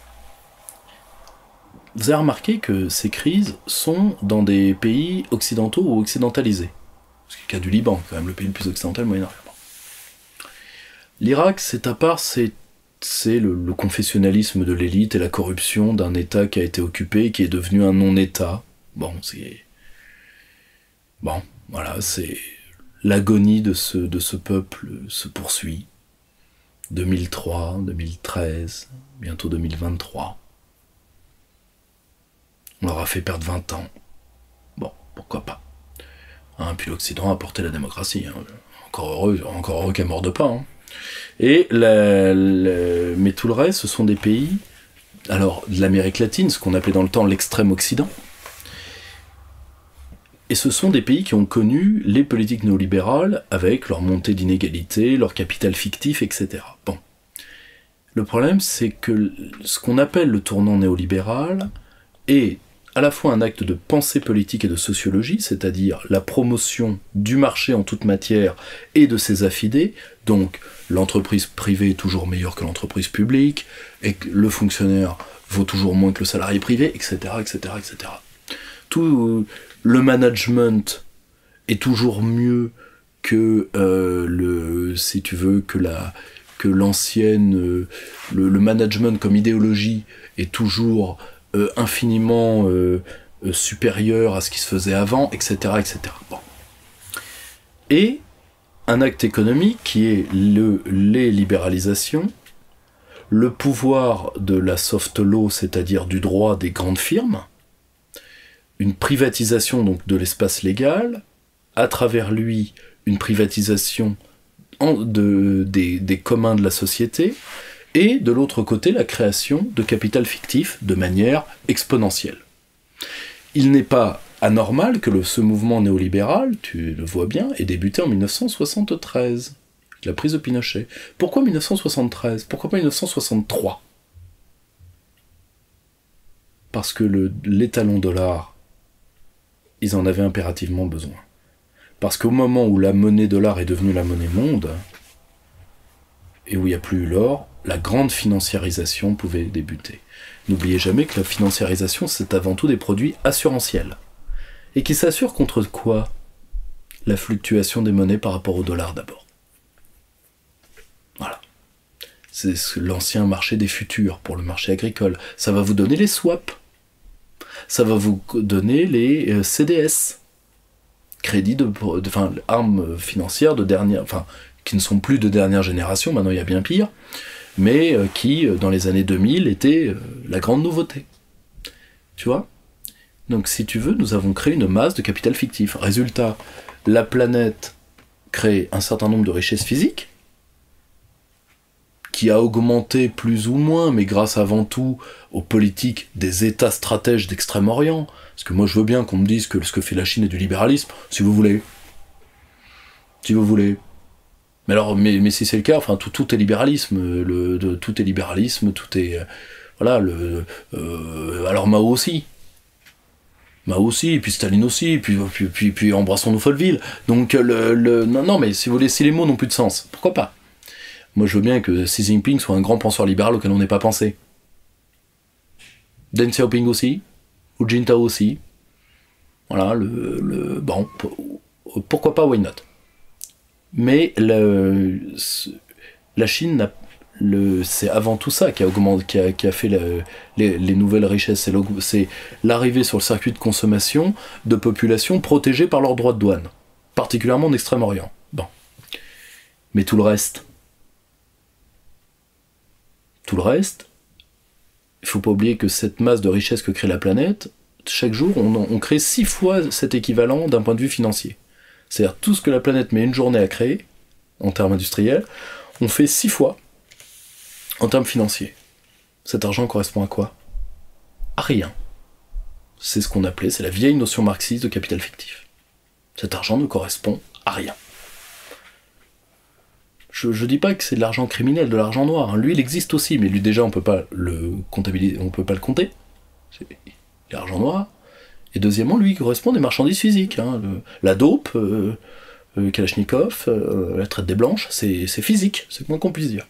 remarqué que ces crises sont dans des pays occidentaux ou occidentalisés. C'est le cas du Liban, quand même le pays le plus occidental Moyen-Orient. L'Irak, c'est à part, c'est le confessionnalisme de l'élite et la corruption d'un État qui a été occupé et qui est devenu un non-État. Bon, voilà, c'est... L'agonie de ce peuple se poursuit. 2003, 2013, bientôt 2023. On leur a fait perdre 20 ans. Bon, pourquoi pas. Puis l'Occident a apporté la démocratie. Encore heureux qu'elle morde pas. Et mais tout le reste, ce sont des pays, alors de l'Amérique latine, ce qu'on appelait dans le temps l'extrême Occident. Et ce sont des pays qui ont connu les politiques néolibérales avec leur montée d'inégalité, leur capital fictif, etc. Bon. Le problème, c'est que ce qu'on appelle le tournant néolibéral est à la fois un acte de pensée politique et de sociologie, c'est-à-dire la promotion du marché en toute matière et de ses affidés, donc l'entreprise privée est toujours meilleure que l'entreprise publique, et que le fonctionnaire vaut toujours moins que le salarié privé, etc., etc., etc. Tout le management est toujours mieux que si tu veux, que l'ancienne, le management comme idéologie est toujours infiniment supérieur à ce qui se faisait avant, etc., etc. Bon. Et un acte économique qui est les libéralisations, le pouvoir de la soft law, c'est-à-dire du droit des grandes firmes, une privatisation donc de l'espace légal, à travers lui une privatisation des communs de la société, et de l'autre côté la création de capital fictif de manière exponentielle. Il n'est pas anormal que ce mouvement néolibéral, tu le vois bien, ait débuté en 1973, la prise de Pinochet. Pourquoi 1973 ? Pourquoi pas 1963 ? Parce que l'étalon dollar, ils en avaient impérativement besoin. Parce qu'au moment où la monnaie dollar est devenue la monnaie monde, et où il n'y a plus eu l'or, la grande financiarisation pouvait débuter. N'oubliez jamais que la financiarisation, c'est avant tout des produits assurantiels. Et qui s'assurent contre quoi ? La fluctuation des monnaies par rapport au dollar d'abord. Voilà. C'est l'ancien marché des futurs pour le marché agricole. Ça va vous donner les swaps. Ça va vous donner les CDS, crédits armes financières de dernière, qui ne sont plus de dernière génération, maintenant il y a bien pire, mais qui, dans les années 2000, étaient la grande nouveauté. Tu vois ? Donc si tu veux, nous avons créé une masse de capital fictif. Résultat, la planète crée un certain nombre de richesses physiques, qui a augmenté plus ou moins, mais grâce avant tout aux politiques des États stratèges d'Extrême-Orient. Parce que moi je veux bien qu'on me dise que ce que fait la Chine est du libéralisme, si vous voulez. Si vous voulez. Mais alors, mais si c'est le cas, tout est libéralisme. Tout est libéralisme, tout est... voilà, alors Mao aussi. Et puis Staline aussi, et puis embrassons-nous Folleville. Donc, non, mais si vous voulez, si les mots n'ont plus de sens, pourquoi pas ? Moi, je veux bien que Xi Jinping soit un grand penseur libéral auquel on n'ait pas pensé. Deng Xiaoping aussi, Hu Jintao aussi. Voilà, bon, pourquoi pas, why not ? Mais la Chine, c'est avant tout ça qui a fait les nouvelles richesses. C'est l'arrivée sur le circuit de consommation de populations protégées par leurs droits de douane, particulièrement en Extrême-Orient. Bon. Mais tout le reste, il ne faut pas oublier que cette masse de richesse que crée la planète, chaque jour, on crée 6 fois cet équivalent d'un point de vue financier. C'est-à-dire tout ce que la planète met une journée à créer, en termes industriels, on fait 6 fois en termes financiers. Cet argent correspond à quoi ? À rien. C'est ce qu'on appelait, c'est la vieille notion marxiste de capital fictif. Cet argent ne correspond à rien. Je dis pas que c'est de l'argent criminel, de l'argent noir. Hein. Lui, il existe aussi, mais lui déjà, on peut pas le comptabiliser, on peut pas le compter. C'est l'argent noir. Et deuxièmement, lui, il correspond à des marchandises physiques. Hein. La dope, Kalachnikov, la traite des blanches, c'est physique, c'est le moins qu'on puisse dire.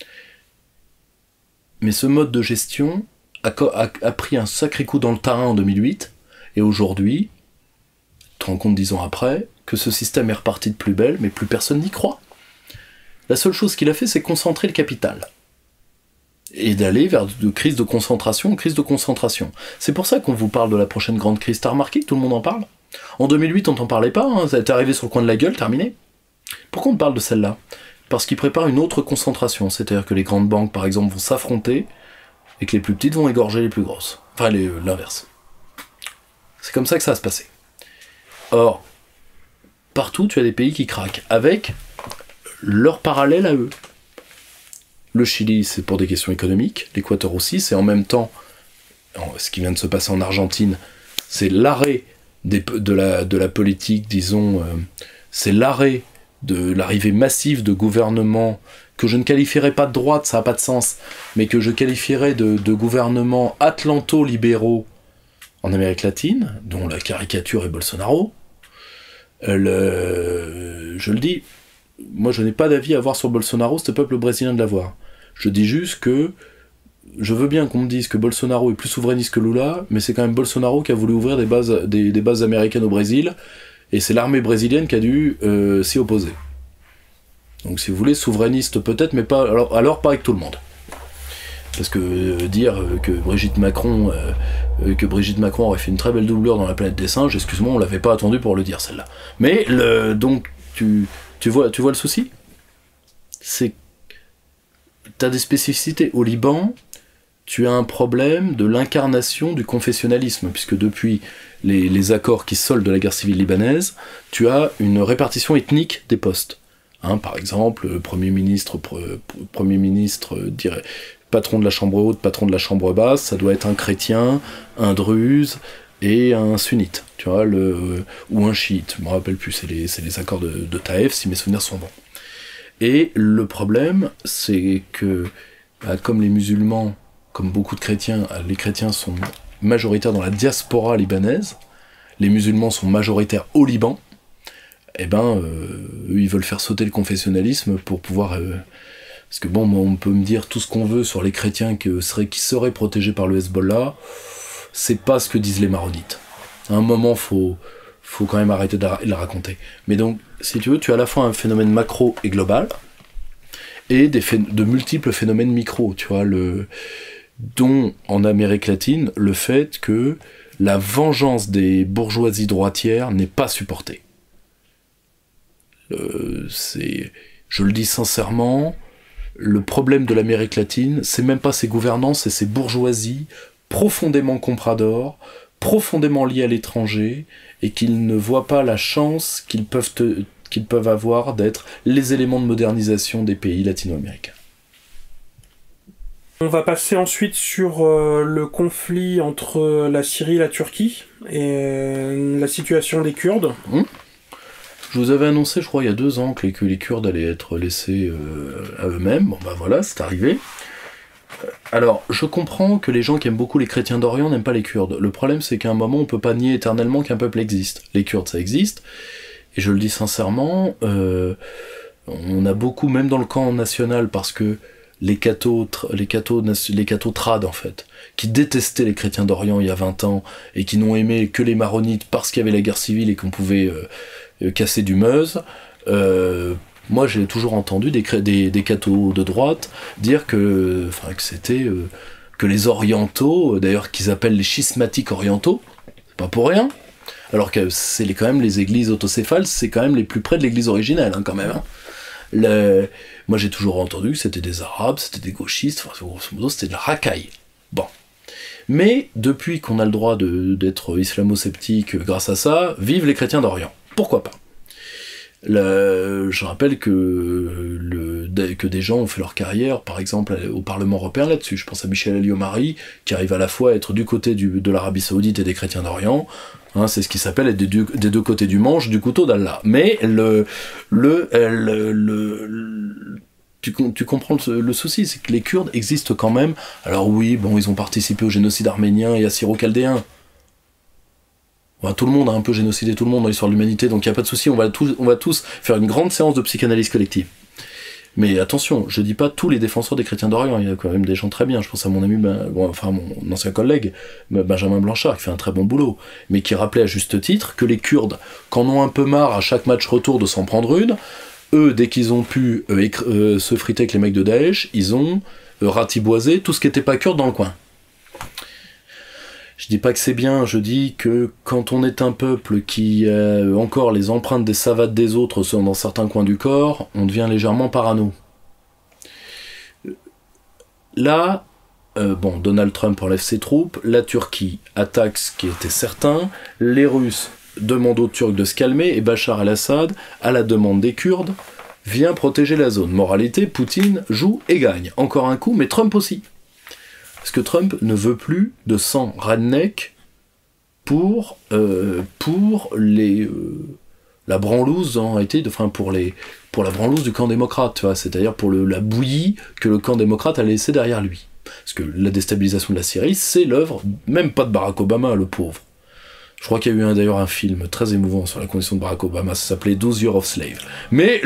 Mais ce mode de gestion a pris un sacré coup dans le terrain en 2008, et aujourd'hui, tu te rends compte 10 ans après, que ce système est reparti de plus belle, mais plus personne n'y croit. La seule chose qu'il a fait, c'est concentrer le capital. Et d'aller vers de crise de concentration en crise de concentration. C'est pour ça qu'on vous parle de la prochaine grande crise. T'as remarqué que tout le monde en parle ? En 2008, on t'en parlait pas, hein, ça t'est arrivé sur le coin de la gueule, terminé. Pourquoi on parle de celle-là ? Parce qu'il prépare une autre concentration, c'est-à-dire que les grandes banques, par exemple, vont s'affronter, et que les plus petites vont égorger les plus grosses. Enfin, l'inverse. C'est comme ça que ça va se passer. Or, partout, tu as des pays qui craquent, avec leur parallèle à eux. Le Chili, c'est pour des questions économiques, l'Équateur aussi, c'est en même temps, ce qui vient de se passer en Argentine, c'est l'arrêt de la politique, disons, c'est l'arrêt de l'arrivée massive de gouvernements que je ne qualifierais pas de droite, ça n'a pas de sens, mais que je qualifierais de gouvernements atlanto-libéraux en Amérique latine, dont la caricature est Bolsonaro. Je le dis, moi je n'ai pas d'avis à avoir sur Bolsonaro, c'est le peuple brésilien de l'avoir. Je dis juste que je veux bien qu'on me dise que Bolsonaro est plus souverainiste que Lula, mais c'est quand même Bolsonaro qui a voulu ouvrir des bases américaines au Brésil, et c'est l'armée brésilienne qui a dû s'y opposer. Donc si vous voulez, souverainiste peut-être, mais pas alors pas avec tout le monde. Parce que dire que Brigitte Macron aurait fait une très belle doublure dans La Planète des Singes, excuse-moi, on l'avait pas attendu pour le dire celle-là. Mais donc tu vois le souci ? C'est t'as des spécificités. Au Liban, tu as un problème de l'incarnation du confessionnalisme, puisque depuis les accords qui soldent de la guerre civile libanaise, tu as une répartition ethnique des postes. Hein, par exemple, Premier ministre, patron de la chambre haute, patron de la chambre basse, ça doit être un chrétien, un druze et un sunnite, tu vois, ou un chiite, je me rappelle plus, c'est les accords de Taïf, si mes souvenirs sont bons. Et le problème, c'est que, comme les musulmans, comme beaucoup de chrétiens, les chrétiens sont majoritaires dans la diaspora libanaise, les musulmans sont majoritaires au Liban, et eux, ils veulent faire sauter le confessionnalisme pour pouvoir... parce que bon, on peut me dire tout ce qu'on veut sur les chrétiens qui seraient protégés par le Hezbollah, c'est pas ce que disent les maronites. À un moment, faut quand même arrêter de la raconter. Mais donc, si tu veux, tu as à la fois un phénomène macro et global, et de multiples phénomènes micro, tu vois, dont en Amérique latine, le fait que la vengeance des bourgeoisies droitières n'est pas supportée. Je le dis sincèrement, le problème de l'Amérique latine, c'est même pas ses gouvernants, c'est ses bourgeoisies profondément compradors, profondément liées à l'étranger, et qu'ils ne voient pas la chance qu'ils peuvent avoir d'être les éléments de modernisation des pays latino-américains. On va passer ensuite sur le conflit entre la Syrie et la Turquie, et la situation des Kurdes. Je vous avais annoncé, je crois, il y a 2 ans que les Kurdes allaient être laissés à eux-mêmes. Bon, voilà, c'est arrivé. Alors, je comprends que les gens qui aiment beaucoup les chrétiens d'Orient n'aiment pas les Kurdes. Le problème, c'est qu'à un moment, on peut pas nier éternellement qu'un peuple existe. Les Kurdes, ça existe. Et je le dis sincèrement, on a beaucoup, même dans le camp national, parce que les cathos trad, en fait, qui détestaient les chrétiens d'Orient il y a 20 ans, et qui n'ont aimé que les maronites parce qu'il y avait la guerre civile et qu'on pouvait casser du Meuse, moi j'ai toujours entendu des cathos de droite dire que c'était que les orientaux, d'ailleurs qu'ils appellent les schismatiques orientaux, c'est pas pour rien, alors que c'est quand même les églises autocéphales, c'est quand même les plus près de l'église originelle, hein, quand même. Hein. Moi j'ai toujours entendu que c'était des arabes, c'était des gauchistes, grosso modo c'était de la racaille. Bon. Mais depuis qu'on a le droit d'être islamo-sceptique grâce à ça, vive les chrétiens d'Orient. Pourquoi pas ? Je rappelle que des gens ont fait leur carrière, par exemple, au Parlement européen là-dessus. Je pense à Michel Alliot-Marie, qui arrive à la fois à être du côté de l'Arabie Saoudite et des chrétiens d'Orient. Hein, c'est ce qui s'appelle être des deux côtés du manche, du couteau d'Allah. Mais tu comprends le souci, c'est que les Kurdes existent quand même. Alors oui, bon, ils ont participé au génocide arménien et assyro-chaldéen. Enfin, tout le monde a un peu génocidé tout le monde dans l'histoire de l'humanité, donc il n'y a pas de souci, on va tous faire une grande séance de psychanalyse collective. Mais attention, je dis pas tous les défenseurs des chrétiens d'Orient, il y a quand même des gens très bien, je pense à mon ami, mon ancien collègue, Benjamin Blanchard, qui fait un très bon boulot, mais qui rappelait à juste titre que les Kurdes, qu'en ont un peu marre à chaque match retour de s'en prendre une, eux, dès qu'ils ont pu se friter avec les mecs de Daesh, ils ont ratiboisé tout ce qui n'était pas kurde dans le coin. Je dis pas que c'est bien, je dis que quand on est un peuple qui a encore les empreintes des savates des autres sont dans certains coins du corps, on devient légèrement parano. Là, Donald Trump enlève ses troupes, la Turquie attaque ce qui était certain, les Russes demandent aux Turcs de se calmer, et Bachar el-Assad, à la demande des Kurdes, vient protéger la zone. Moralité, Poutine joue et gagne. Encore un coup, mais Trump aussi. Parce que Trump ne veut plus de sang redneck pour la branlouse en réalité, pour la branlouse du camp démocrate, tu vois, c'est-à-dire pour la bouillie que le camp démocrate a laissé derrière lui. Parce que la déstabilisation de la Syrie, c'est l'œuvre, même pas de Barack Obama, le pauvre. Je crois qu'il y a eu d'ailleurs un film très émouvant sur la condition de Barack Obama, ça s'appelait 12 Years of Slave. Mais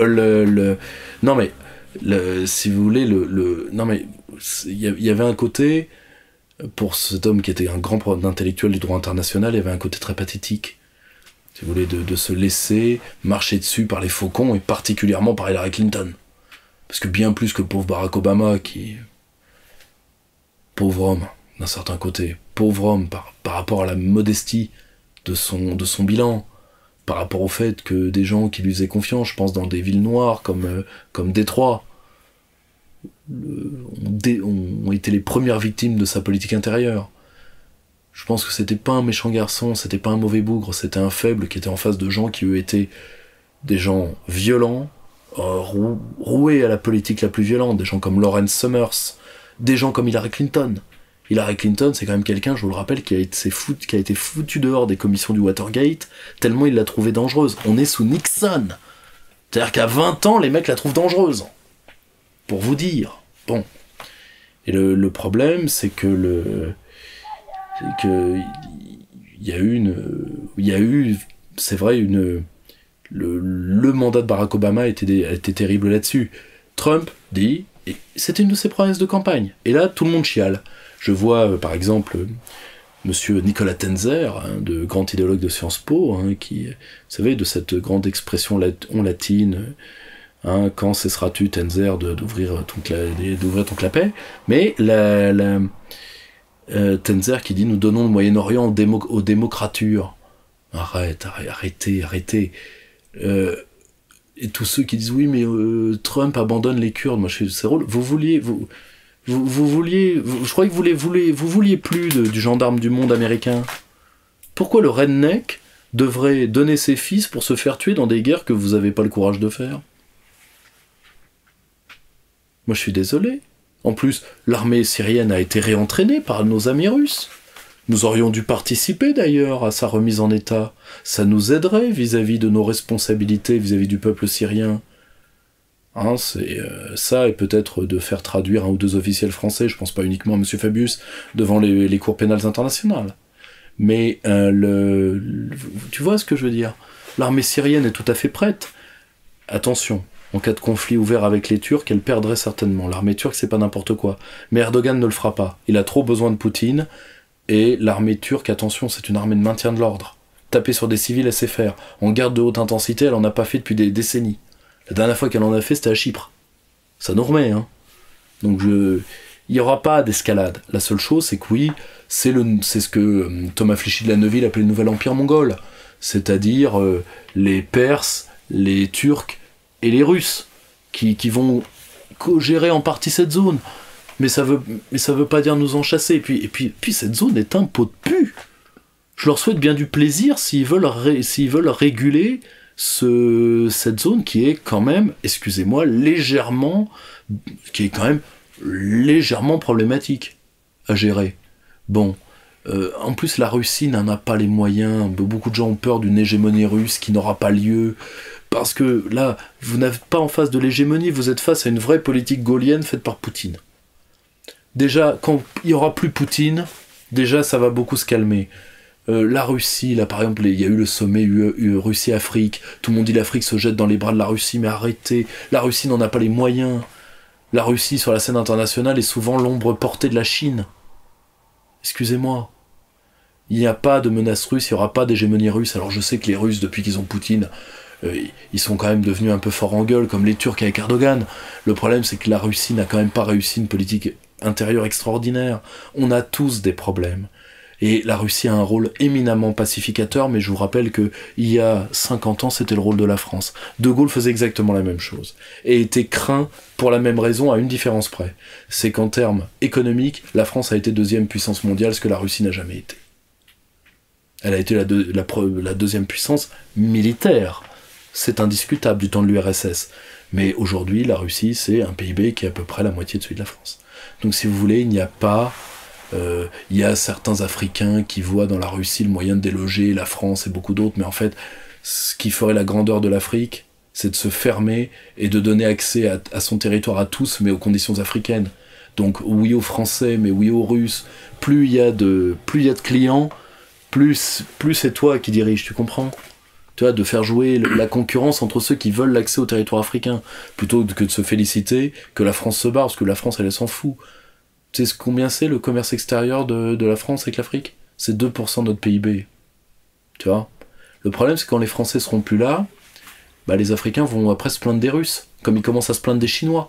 si vous voulez, il y avait un côté, pour cet homme qui était un grand intellectuel du droit international, il y avait un côté très pathétique, si vous voulez, de se laisser marcher dessus par les faucons, et particulièrement par Hillary Clinton. Parce que bien plus que le pauvre Barack Obama, qui... pauvre homme, d'un certain côté, pauvre homme par rapport à la modestie de son bilan, par rapport au fait que des gens qui lui faisaient confiance, je pense dans des villes noires comme Détroit, ont été les premières victimes de sa politique intérieure. Je pense que c'était pas un méchant garçon, c'était pas un mauvais bougre, c'était un faible qui était en face de gens qui eux étaient des gens violents, roués à la politique la plus violente, des gens comme Lawrence Summers, des gens comme Hillary Clinton. Hillary Clinton, c'est quand même quelqu'un, je vous le rappelle, qui a été foutu dehors des commissions du Watergate, tellement il l'a trouvée dangereuse. On est sous Nixon. C'est-à-dire qu'à 20 ans, les mecs la trouvent dangereuse. Pour vous dire. Bon. Et le problème, c'est que il y a eu, c'est vrai, le mandat de Barack Obama a été terrible là-dessus. Trump dit, et c'était une de ses promesses de campagne. Et là, tout le monde chiale. Je vois, par exemple, monsieur Nicolas Tenzer, de grand idéologue de Sciences Po, qui, vous savez, de cette grande expression latine, quand cesseras-tu, Tenzer, d'ouvrir ton clapet, mais Tenzer qui dit « Nous donnons le Moyen-Orient aux démocratures ». Arrêtez. Et tous ceux qui disent « Oui, mais Trump abandonne les Kurdes », moi je suis c'est drôle, je croyais que vous vouliez plus du gendarme du monde américain. Pourquoi le redneck devrait donner ses fils pour se faire tuer dans des guerres que vous n'avez pas le courage de faire ? Moi je suis désolé. En plus, l'armée syrienne a été réentraînée par nos amis russes. Nous aurions dû participer d'ailleurs à sa remise en état. Ça nous aiderait vis-à-vis de nos responsabilités vis-à-vis du peuple syrien. C'est ça, et peut-être de faire traduire un ou deux officiels français, je pense pas uniquement à M. Fabius, devant les cours pénales internationales. Mais tu vois ce que je veux dire ? L'armée syrienne est tout à fait prête. Attention, en cas de conflit ouvert avec les Turcs, elle perdrait certainement. L'armée turque, c'est pas n'importe quoi. Mais Erdogan ne le fera pas. Il a trop besoin de Poutine, et l'armée turque, attention, c'est une armée de maintien de l'ordre. Taper sur des civils, elle sait faire. En guerre de haute intensité, elle en a pas fait depuis des décennies. La dernière fois qu'elle en a fait, c'était à Chypre. Ça nous remet, Donc il n'y aura pas d'escalade. La seule chose, c'est que oui, c'est ce que Thomas Flichy de la Neuville appelait le nouvel empire mongol. C'est-à-dire les Perses, les Turcs et les Russes qui vont co-gérer en partie cette zone. Mais ça veut pas dire nous en chasser. Et puis cette zone est un pot de pu. Je leur souhaite bien du plaisir s'ils veulent réguler cette zone qui est quand même, excusez-moi, légèrement problématique à gérer. Bon, en plus la Russie n'en a pas les moyens, beaucoup de gens ont peur d'une hégémonie russe qui n'aura pas lieu, parce que là, vous n'êtes pas en face de l'hégémonie, vous êtes face à une vraie politique gaullienne faite par Poutine. Déjà, quand il n'y aura plus Poutine, déjà ça va beaucoup se calmer. La Russie, là par exemple, il y a eu le sommet Russie-Afrique, tout le monde dit l'Afrique se jette dans les bras de la Russie, mais arrêtez, la Russie n'en a pas les moyens. La Russie sur la scène internationale est souvent l'ombre portée de la Chine. Excusez-moi. Il n'y a pas de menace russe, il n'y aura pas d'hégémonie russe. Alors je sais que les Russes, depuis qu'ils ont Poutine, ils sont quand même devenus un peu forts en gueule, comme les Turcs avec Erdogan. Le problème, c'est que la Russie n'a quand même pas réussi une politique intérieure extraordinaire. On a tous des problèmes. Et la Russie a un rôle éminemment pacificateur, mais je vous rappelle que il y a 50 ans, c'était le rôle de la France. De Gaulle faisait exactement la même chose. Et était craint pour la même raison, à une différence près. C'est qu'en termes économiques, la France a été deuxième puissance mondiale, ce que la Russie n'a jamais été. Elle a été la deuxième puissance militaire. C'est indiscutable du temps de l'URSS. Mais aujourd'hui, la Russie, c'est un PIB qui est à peu près la moitié de celui de la France. Donc si vous voulez, il n'y a pas... il y a certains Africains qui voient dans la Russie le moyen de déloger la France et beaucoup d'autres, mais en fait, ce qui ferait la grandeur de l'Afrique, c'est de se fermer et de donner accès à son territoire à tous, mais aux conditions africaines. Donc oui aux Français, mais oui aux Russes. Plus il y a de clients, plus c'est toi qui dirige, tu comprends ? Tu vois, de faire jouer la concurrence entre ceux qui veulent l'accès au territoire africain, plutôt que de se féliciter que la France se barre, parce que la France, elle s'en fout. Tu sais combien c'est le commerce extérieur de la France avec l'Afrique ? C'est 2% de notre PIB. Tu vois ? Le problème, c'est que quand les Français seront plus là, bah, les Africains vont après se plaindre des Russes, comme ils commencent à se plaindre des Chinois.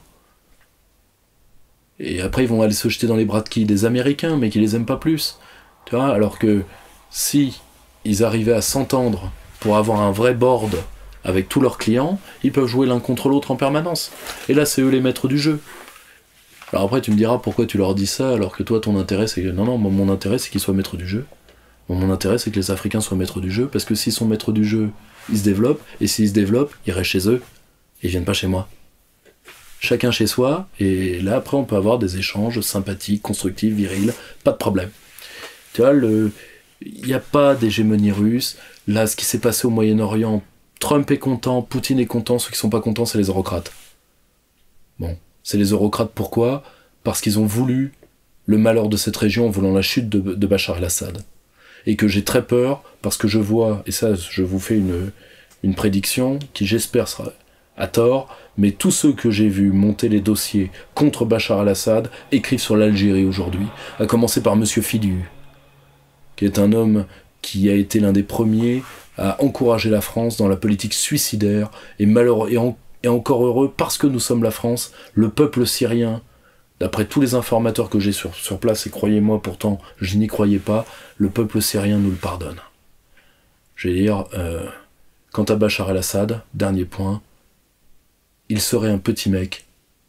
Et après, ils vont aller se jeter dans les bras de qui ? Des Américains, mais qui les aiment pas plus. Tu vois ? Alors que si ils arrivaient à s'entendre pour avoir un vrai board avec tous leurs clients, ils peuvent jouer l'un contre l'autre en permanence. Et là, c'est eux les maîtres du jeu. Alors après, tu me diras pourquoi tu leur dis ça, alors que toi, ton intérêt, c'est que... Non, mon intérêt, c'est qu'ils soient maîtres du jeu. Mon intérêt, c'est que les Africains soient maîtres du jeu, parce que s'ils sont maîtres du jeu, ils se développent, et s'ils se développent, ils restent chez eux, et ils viennent pas chez moi. Chacun chez soi, et là, après, on peut avoir des échanges sympathiques, constructifs, virils, pas de problème. Tu vois, il n'y a pas d'hégémonie russe. Là, ce qui s'est passé au Moyen-Orient, Trump est content, Poutine est content, ceux qui sont pas contents, c'est les eurocrates. Bon, c'est les eurocrates, pourquoi ? Parce qu'ils ont voulu le malheur de cette région en voulant la chute de Bachar el-Assad. Et que j'ai très peur, parce que je vois, et ça, je vous fais une prédiction, qui j'espère sera à tort, mais tous ceux que j'ai vus monter les dossiers contre Bachar el-Assad écrivent sur l'Algérie aujourd'hui, à commencer par Monsieur Fidiu, qui est un homme qui a été l'un des premiers à encourager la France dans la politique suicidaire, et encore heureux, parce que nous sommes la France, le peuple syrien, d'après tous les informateurs que j'ai sur place, et croyez-moi, pourtant, je n'y croyais pas, le peuple syrien nous le pardonne. Je vais dire, quant à Bachar el-Assad, dernier point, il serait un petit mec,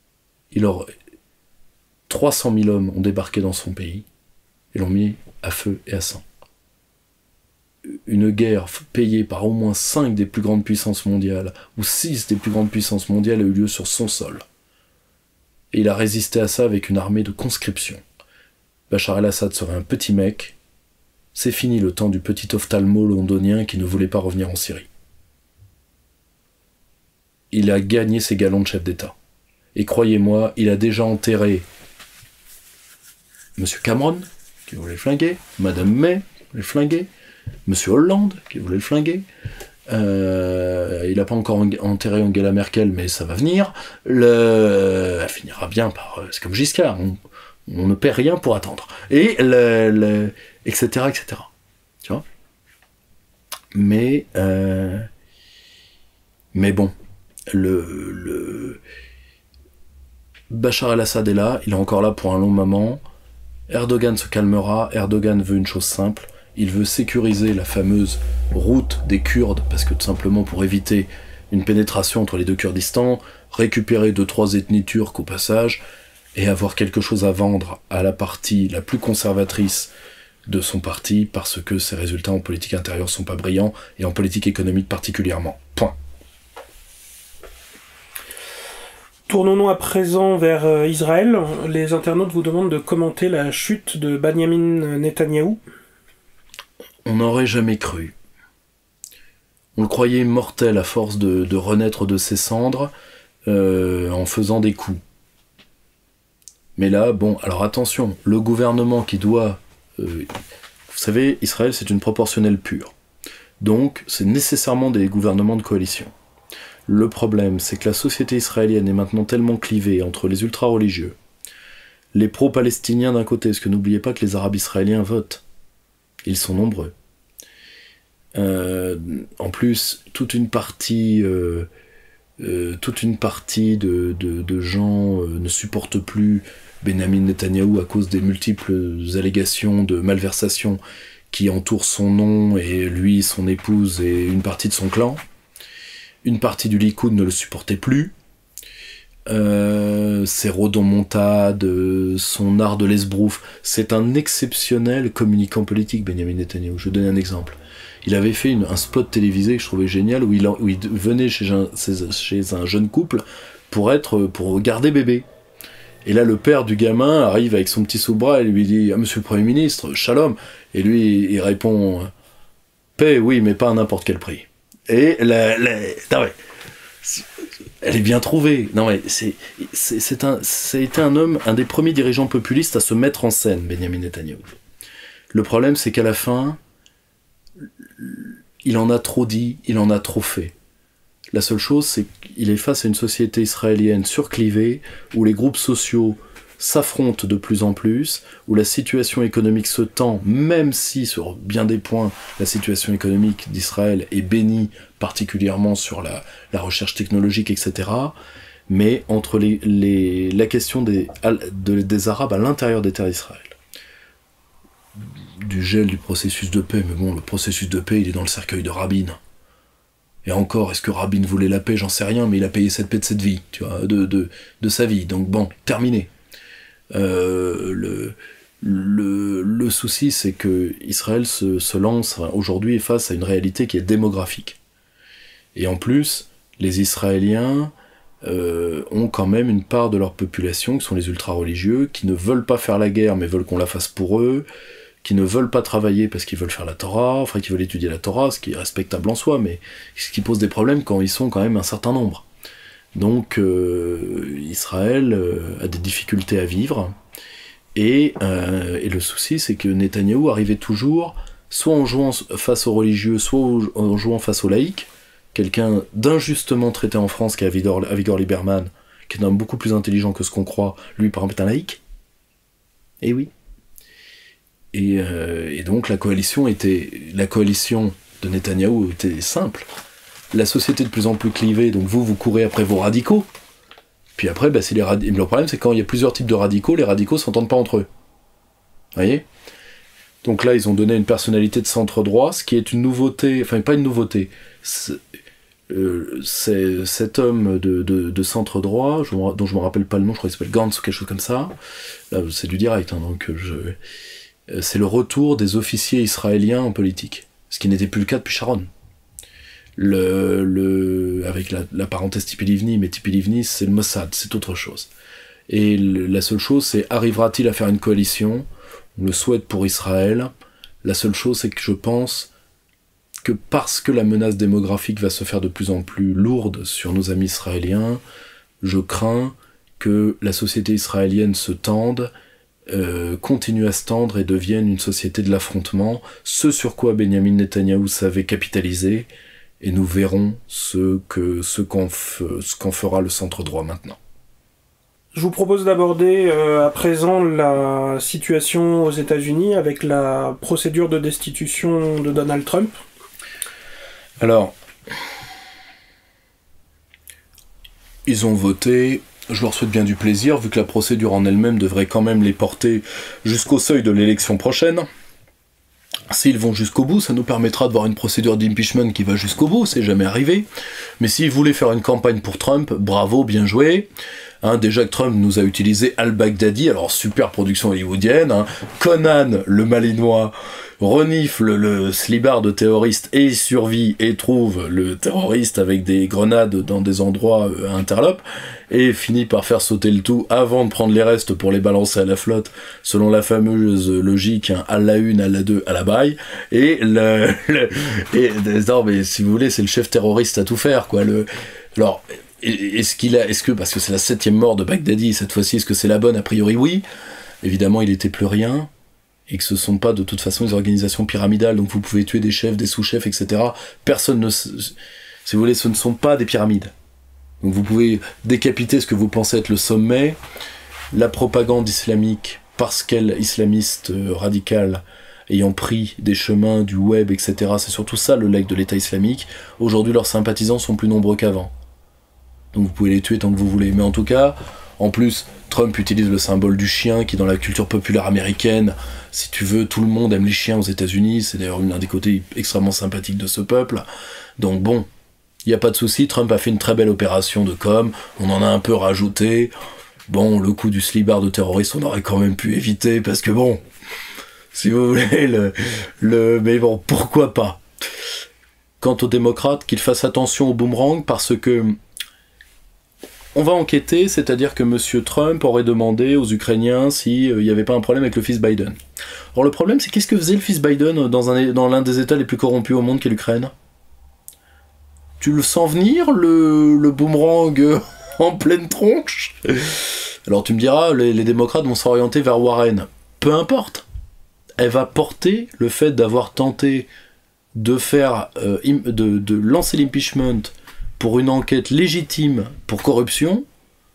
300 000 hommes ont débarqué dans son pays, et l'ont mis à feu et à sang. Une guerre payée par au moins 5 des plus grandes puissances mondiales, ou 6 des plus grandes puissances mondiales, a eu lieu sur son sol. Et il a résisté à ça avec une armée de conscription. Bachar el-Assad serait un petit mec. C'est fini le temps du petit ophtalmo londonien qui ne voulait pas revenir en Syrie. Il a gagné ses galons de chef d'État. Et croyez-moi, il a déjà enterré M. Cameron, qui voulait le flinguer, Madame May, qui voulait le flinguer, M. Hollande, qui voulait le flinguer. Il n'a pas encore enterré Angela Merkel, mais ça va venir. Elle finira bien par... C'est comme Giscard, on ne perd rien pour attendre. Et etc., etc. Tu vois ? Mais bon, Bachar el-Assad est là, il est encore là pour un long moment. Erdogan se calmera. Erdogan veut une chose simple. Il veut sécuriser la fameuse route des Kurdes, parce que tout simplement pour éviter une pénétration entre les deux Kurdistans, récupérer 2-3 ethnies turques au passage, et avoir quelque chose à vendre à la partie la plus conservatrice de son parti parce que ses résultats en politique intérieure sont pas brillants et en politique économique particulièrement. Point. Tournons-nous à présent vers Israël. Les internautes vous demandent de commenter la chute de Benyamin Netanyahou. On n'aurait jamais cru. On le croyait mortel à force de renaître de ses cendres en faisant des coups. Mais là, bon, alors attention, le gouvernement qui doit... vous savez, Israël, c'est une proportionnelle pure. Donc, c'est nécessairement des gouvernements de coalition. Le problème, c'est que la société israélienne est maintenant tellement clivée entre les ultra-religieux, les pro-palestiniens d'un côté, parce que n'oubliez pas que les Arabes israéliens votent. Ils sont nombreux. En plus, toute une partie de gens ne supportent plus Benyamin Netanyahou à cause des multiples allégations de malversation qui entourent son nom et lui, son épouse et une partie de son clan. Une partie du Likoud ne le supportait plus. Ses rodomontades, son art de l'esbrouf. C'est un exceptionnel communicant politique, Benyamin Netanyahou. Je vais donner un exemple. Il avait fait un spot télévisé que je trouvais génial où il venait chez un jeune couple pour garder bébé. Et là, le père du gamin arrive avec son petit sous-bras et lui dit « Ah, monsieur le Premier ministre, shalom !» Et lui, il répond « Paix, oui, mais pas à n'importe quel prix. » Et non, ouais, elle est bien trouvée. Non, ouais, ça a été un homme, un des premiers dirigeants populistes à se mettre en scène, Benyamin Netanyahou. Le problème, c'est qu'à la fin, il en a trop dit, il en a trop fait. La seule chose, c'est qu'il est face à une société israélienne surclivée, où les groupes sociaux s'affrontent de plus en plus, où la situation économique se tend, même si sur bien des points, la situation économique d'Israël est bénie, particulièrement sur la recherche technologique, etc. Mais entre la question des Arabes à l'intérieur des terres d'Israël, du gel du processus de paix, mais bon, le processus de paix, il est dans le cercueil de Rabin. Et encore, est-ce que Rabin voulait la paix? J'en sais rien, mais il a payé cette paix de cette vie, tu vois, de sa vie. Donc bon, terminé. Le souci, c'est que Israël se lance aujourd'hui face à une réalité qui est démographique. Et en plus, les Israéliens ont quand même une part de leur population, qui sont les ultra-religieux, qui ne veulent pas faire la guerre, mais veulent qu'on la fasse pour eux, qui ne veulent pas travailler parce qu'ils veulent faire la Torah, enfin qui veulent étudier la Torah, ce qui est respectable en soi, mais ce qui pose des problèmes quand ils sont quand même un certain nombre. Donc Israël a des difficultés à vivre, et le souci, c'est que Netanyahou arrivait toujours, soit en jouant face aux religieux, soit en jouant face aux laïcs, quelqu'un d'injustement traité en France qui est Avigdor Lieberman, qui est un homme beaucoup plus intelligent que ce qu'on croit, lui par exemple est un laïc. Et oui. Et donc la coalition de Netanyahou était simple. La société de plus en plus clivée, donc vous courez après vos radicaux, puis après, bah, le problème c'est quand il y a plusieurs types de radicaux, les radicaux s'entendent pas entre eux. Vous voyez ? Donc là, ils ont donné une personnalité de centre-droit, ce qui est une nouveauté, enfin pas une nouveauté, c'est cet homme de centre-droit, dont je me rappelle pas le nom, je crois qu'il s'appelle Gantz ou quelque chose comme ça, là c'est du direct, hein, donc c'est le retour des officiers israéliens en politique, ce qui n'était plus le cas depuis Sharon. Avec la parenthèse Tzipi Livni, mais Tzipi Livni c'est le Mossad, c'est autre chose. Et la seule chose, c'est arrivera-t-il à faire une coalition? On le souhaite pour Israël. La seule chose, c'est que je pense que parce que la menace démographique va se faire de plus en plus lourde sur nos amis israéliens, je crains que la société israélienne se tende, continue à se tendre et devienne une société de l'affrontement, ce sur quoi Benyamin Netanyahou savait capitaliser, et nous verrons ce qu'en fera le centre-droit maintenant. Je vous propose d'aborder à présent la situation aux États-Unis avec la procédure de destitution de Donald Trump. Alors, ils ont voté, je leur souhaite bien du plaisir, vu que la procédure en elle-même devrait quand même les porter jusqu'au seuil de l'élection prochaine. S'ils vont jusqu'au bout, ça nous permettra de voir une procédure d'impeachment qui va jusqu'au bout, c'est jamais arrivé. Mais s'ils voulaient faire une campagne pour Trump, bravo, bien joué. Hein, déjà que Trump nous a utilisé Al-Baghdadi, alors super production hollywoodienne, hein. Conan, le Malinois, renifle le slibard de terroriste et survit et trouve le terroriste avec des grenades dans des endroits interlopes, et finit par faire sauter le tout avant de prendre les restes pour les balancer à la flotte, selon la fameuse logique, hein, à la une, à la deux, à la baille, et non mais si vous voulez, c'est le chef terroriste à tout faire, quoi. Alors, est-ce que, parce que c'est la 7e mort de Baghdadi, cette fois-ci, est-ce que c'est la bonne? A priori, oui. Évidemment, il était plus rien, et que ce sont pas, de toute façon, des organisations pyramidales, donc vous pouvez tuer des chefs, des sous-chefs, etc. Personne ne... Si vous voulez, ce ne sont pas des pyramides. Donc vous pouvez décapiter ce que vous pensez être le sommet. La propagande islamique, parce qu'elle, islamiste radicale, ayant pris des chemins du web, etc., c'est surtout ça le legs de l'État islamique. Aujourd'hui, leurs sympathisants sont plus nombreux qu'avant. Donc vous pouvez les tuer tant que vous voulez. Mais en tout cas, en plus, Trump utilise le symbole du chien, qui dans la culture populaire américaine, si tu veux, tout le monde aime les chiens aux États-Unis, c'est d'ailleurs l'un des côtés extrêmement sympathiques de ce peuple. Donc bon, il n'y a pas de souci, Trump a fait une très belle opération de com, on en a un peu rajouté. Bon, le coup du slibard de terroriste, on aurait quand même pu éviter, parce que bon, si vous voulez, mais bon, pourquoi pas. Quant aux démocrates, qu'ils fassent attention au boomerang, parce que on va enquêter, c'est-à-dire que M. Trump aurait demandé aux Ukrainiens s'il n'y avait pas un problème avec le fils Biden. Alors le problème, c'est qu'est-ce que faisait le fils Biden dans l'un des États les plus corrompus au monde, qu'est l'Ukraine? Tu le sens venir, le boomerang en pleine tronche? Alors tu me diras, les démocrates vont s'orienter vers Warren. Peu importe. Elle va porter le fait d'avoir tenté de faire, de lancer l'impeachment pour une enquête légitime pour corruption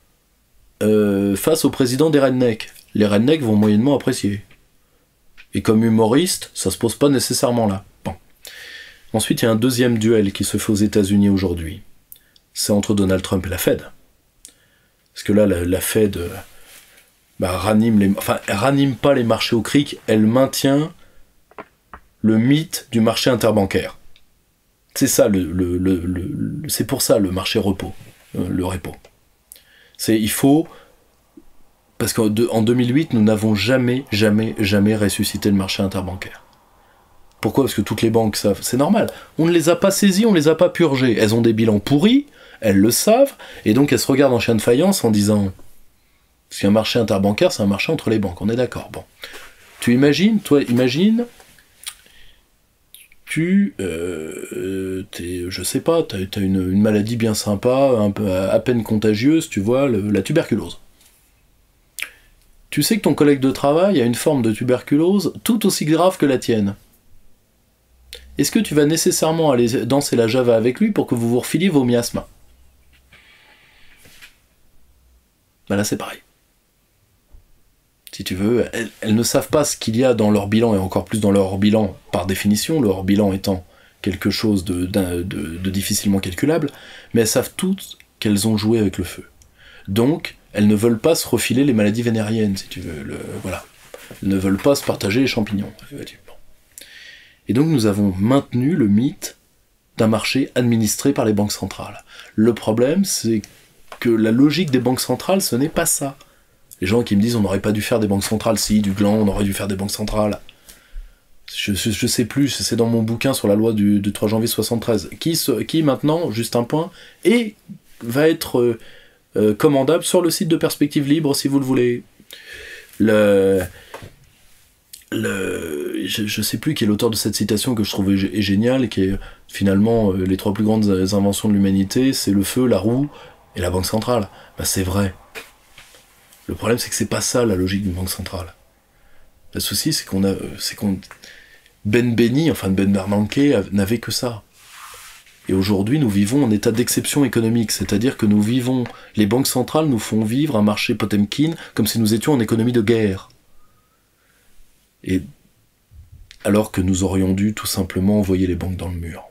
face au président des rednecks. Les rednecks vont moyennement apprécier. Et comme humoriste, ça se pose pas nécessairement là. Bon. Ensuite, il y a un deuxième duel qui se fait aux États-Unis aujourd'hui. C'est entre Donald Trump et la Fed. Parce que là, la Fed ranime pas les marchés au cric, elle maintient le mythe du marché interbancaire. C'est ça, c'est pour ça le marché repo, le repo. Il faut... Parce qu'en 2008, nous n'avons jamais ressuscité le marché interbancaire. Pourquoi? Parce que toutes les banques savent. C'est normal. On ne les a pas saisies, on ne les a pas purgées. Elles ont des bilans pourris, elles le savent, et donc elles se regardent en chien de faïence en disant... Parce qu'un marché interbancaire, c'est un marché entre les banques, on est d'accord. Bon. Tu imagines, je sais pas, t'as une maladie bien sympa, un peu à peine contagieuse, tu vois, la tuberculose. Tu sais que ton collègue de travail a une forme de tuberculose tout aussi grave que la tienne. Est-ce que tu vas nécessairement aller danser la Java avec lui pour que vous vous refiliez vos miasmes? Ben là c'est pareil. Si tu veux, elles ne savent pas ce qu'il y a dans leur bilan, et encore plus dans leur hors-bilan, par définition, le hors-bilan étant quelque chose de difficilement calculable, mais elles savent toutes qu'elles ont joué avec le feu. Donc, elles ne veulent pas se refiler les maladies vénériennes, si tu veux, voilà. Elles ne veulent pas se partager les champignons. Et donc, nous avons maintenu le mythe d'un marché administré par les banques centrales. Le problème, c'est que la logique des banques centrales, ce n'est pas ça. Les gens qui me disent on n'aurait pas dû faire des banques centrales, si, du gland, on aurait dû faire des banques centrales. Je sais plus, c'est dans mon bouquin sur la loi du 3 janvier 73, qui maintenant, juste un point, et va être commandable sur le site de Perspective Libre si vous le voulez. Je sais plus qui est l'auteur de cette citation que je trouve géniale, qui est finalement les 3 plus grandes inventions de l'humanité, c'est le feu, la roue et la banque centrale. Bah c'est vrai. Le problème, c'est que c'est pas ça la logique d'une banque centrale. Le souci, c'est qu'on Ben Bernanke n'avait que ça. Et aujourd'hui, nous vivons en état d'exception économique, c'est-à-dire que les banques centrales nous font vivre un marché Potemkin comme si nous étions en économie de guerre. Et alors que nous aurions dû tout simplement envoyer les banques dans le mur.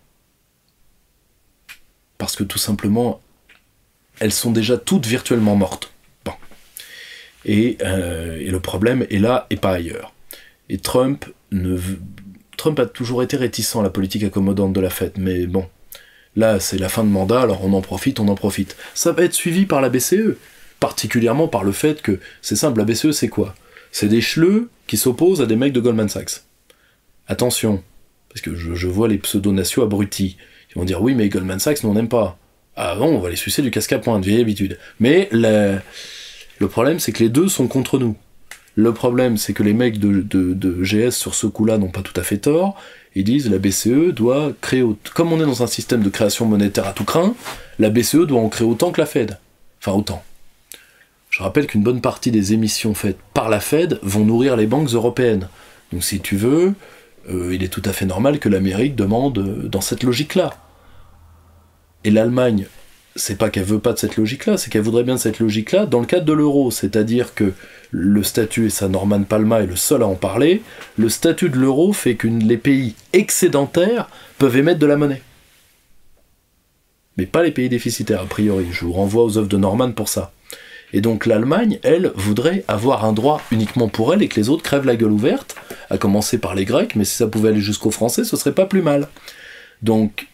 Parce que tout simplement, elles sont déjà toutes virtuellement mortes. Et le problème est là et pas ailleurs. Et Trump a toujours été réticent à la politique accommodante de la Fed, mais bon, là c'est la fin de mandat, alors on en profite. Ça va être suivi par la BCE. particulièrement par le fait que, c'est simple, la BCE c'est quoi? C'est des chleux qui s'opposent à des mecs de Goldman Sachs. Attention, parce que je vois les pseudo-nations abrutis. Ils vont dire, oui, mais Goldman Sachs, nous on n'aime pas. Ah non, on va les sucer du casque à pointe, vieille habitude. Mais le problème, c'est que les deux sont contre nous. Le problème, c'est que les mecs de GS sur ce coup-là n'ont pas tout à fait tort. Ils disent, la BCE doit créer... Comme on est dans un système de création monétaire à tout crin, la BCE doit en créer autant que la Fed. Enfin, autant. Je rappelle qu'une bonne partie des émissions faites par la Fed vont nourrir les banques européennes. Donc si tu veux, il est tout à fait normal que l'Amérique demande dans cette logique-là. Et l'Allemagne, c'est pas qu'elle veut pas de cette logique-là, c'est qu'elle voudrait bien de cette logique-là dans le cadre de l'euro. C'est-à-dire que le statut, et ça Norman Palma est le seul à en parler, le statut de l'euro fait que les pays excédentaires peuvent émettre de la monnaie. Mais pas les pays déficitaires, a priori. Je vous renvoie aux œuvres de Norman pour ça. Et donc l'Allemagne, elle, voudrait avoir un droit uniquement pour elle et que les autres crèvent la gueule ouverte, à commencer par les Grecs, mais si ça pouvait aller jusqu'aux Français, ce serait pas plus mal. Donc,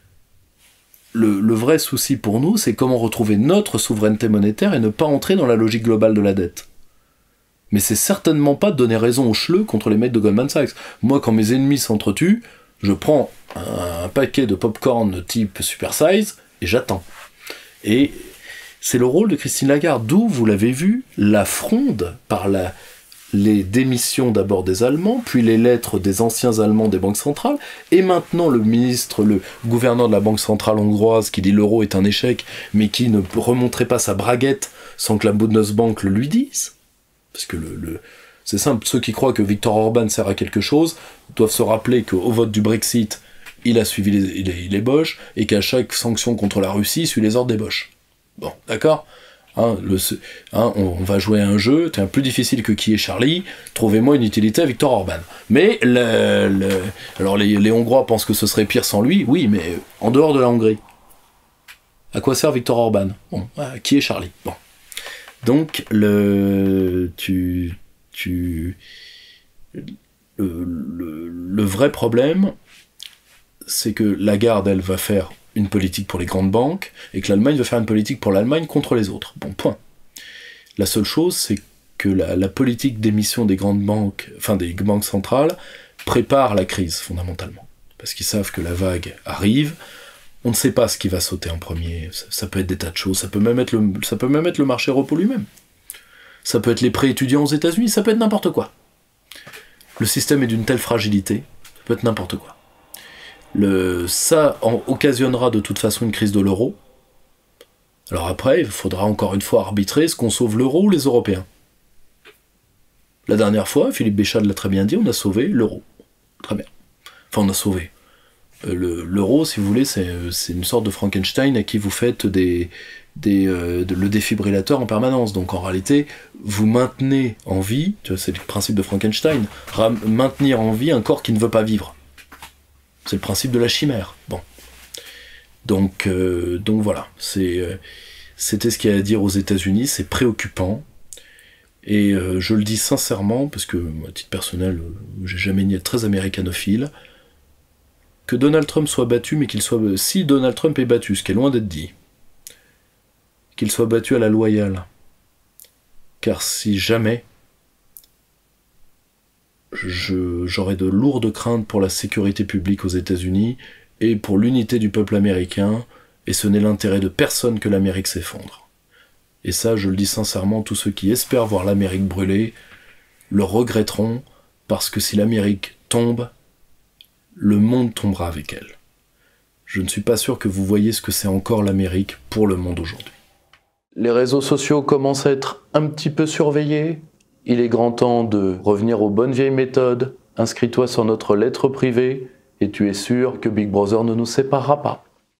le vrai souci pour nous, c'est comment retrouver notre souveraineté monétaire et ne pas entrer dans la logique globale de la dette. Mais c'est certainement pas de donner raison aux chleux contre les mecs de Goldman Sachs. Moi, quand mes ennemis s'entretuent, je prends un paquet de popcorn type Super Size et j'attends. Et c'est le rôle de Christine Lagarde, d'où, vous l'avez vu, la fronde par les démissions d'abord des Allemands, puis les lettres des anciens Allemands des banques centrales, et maintenant le gouverneur de la banque centrale hongroise qui dit l'euro est un échec, mais qui ne remonterait pas sa braguette sans que la Bundesbank le lui dise. Parce que c'est simple, ceux qui croient que Viktor Orban sert à quelque chose doivent se rappeler qu'au vote du Brexit, il a suivi les Boches, et qu'à chaque sanction contre la Russie, il suit les ordres des Boches. Bon, d'accord ? On va jouer à un jeu, c'est plus difficile que qui est Charlie, trouvez-moi une utilité à Viktor Orban. Mais alors les Hongrois pensent que ce serait pire sans lui, oui, mais en dehors de la Hongrie. À quoi sert Viktor Orban ? Bon, qui est Charlie ? Bon. Donc, le vrai problème, c'est que Lagarde, elle va faire une politique pour les grandes banques, et que l'Allemagne veut faire une politique pour l'Allemagne contre les autres. Bon, point. La seule chose, c'est que la politique d'émission des grandes banques, enfin des banques centrales, prépare la crise, fondamentalement. Parce qu'ils savent que la vague arrive, on ne sait pas ce qui va sauter en premier, ça peut être des tas de choses, ça peut même être le marché repos lui-même. Ça peut être les prêts étudiants aux États-Unis, ça peut être n'importe quoi. Le système est d'une telle fragilité, ça peut être n'importe quoi. Ça occasionnera de toute façon une crise de l'euro. Alors après, il faudra encore une fois arbitrer, est-ce qu'on sauve l'euro ou les Européens ? La dernière fois, Philippe Béchade l'a très bien dit, on a sauvé l'euro. Très bien. Enfin, on a sauvé. L'euro, si vous voulez, c'est une sorte de Frankenstein à qui vous faites le défibrillateur en permanence. Donc en réalité, vous maintenez en vie, c'est le principe de Frankenstein, maintenir en vie un corps qui ne veut pas vivre. C'est le principe de la chimère. Bon. Donc voilà. C'était ce qu'il y a à dire aux États-Unis. C'est préoccupant. Et je le dis sincèrement, parce que, à titre personnel, j'ai jamais nié être très américanophile, que Donald Trump soit battu, mais si Donald Trump est battu, ce qui est loin d'être dit, qu'il soit battu à la loyale. Car si jamais, j'aurais de lourdes craintes pour la sécurité publique aux États-Unis et pour l'unité du peuple américain, et ce n'est l'intérêt de personne que l'Amérique s'effondre. Et ça, je le dis sincèrement, tous ceux qui espèrent voir l'Amérique brûler le regretteront, parce que si l'Amérique tombe, le monde tombera avec elle. Je ne suis pas sûr que vous voyez ce que c'est encore l'Amérique pour le monde aujourd'hui. Les réseaux sociaux commencent à être un petit peu surveillés. Il est grand temps de revenir aux bonnes vieilles méthodes. Inscris-toi sur notre lettre privée et tu es sûr que Big Brother ne nous séparera pas.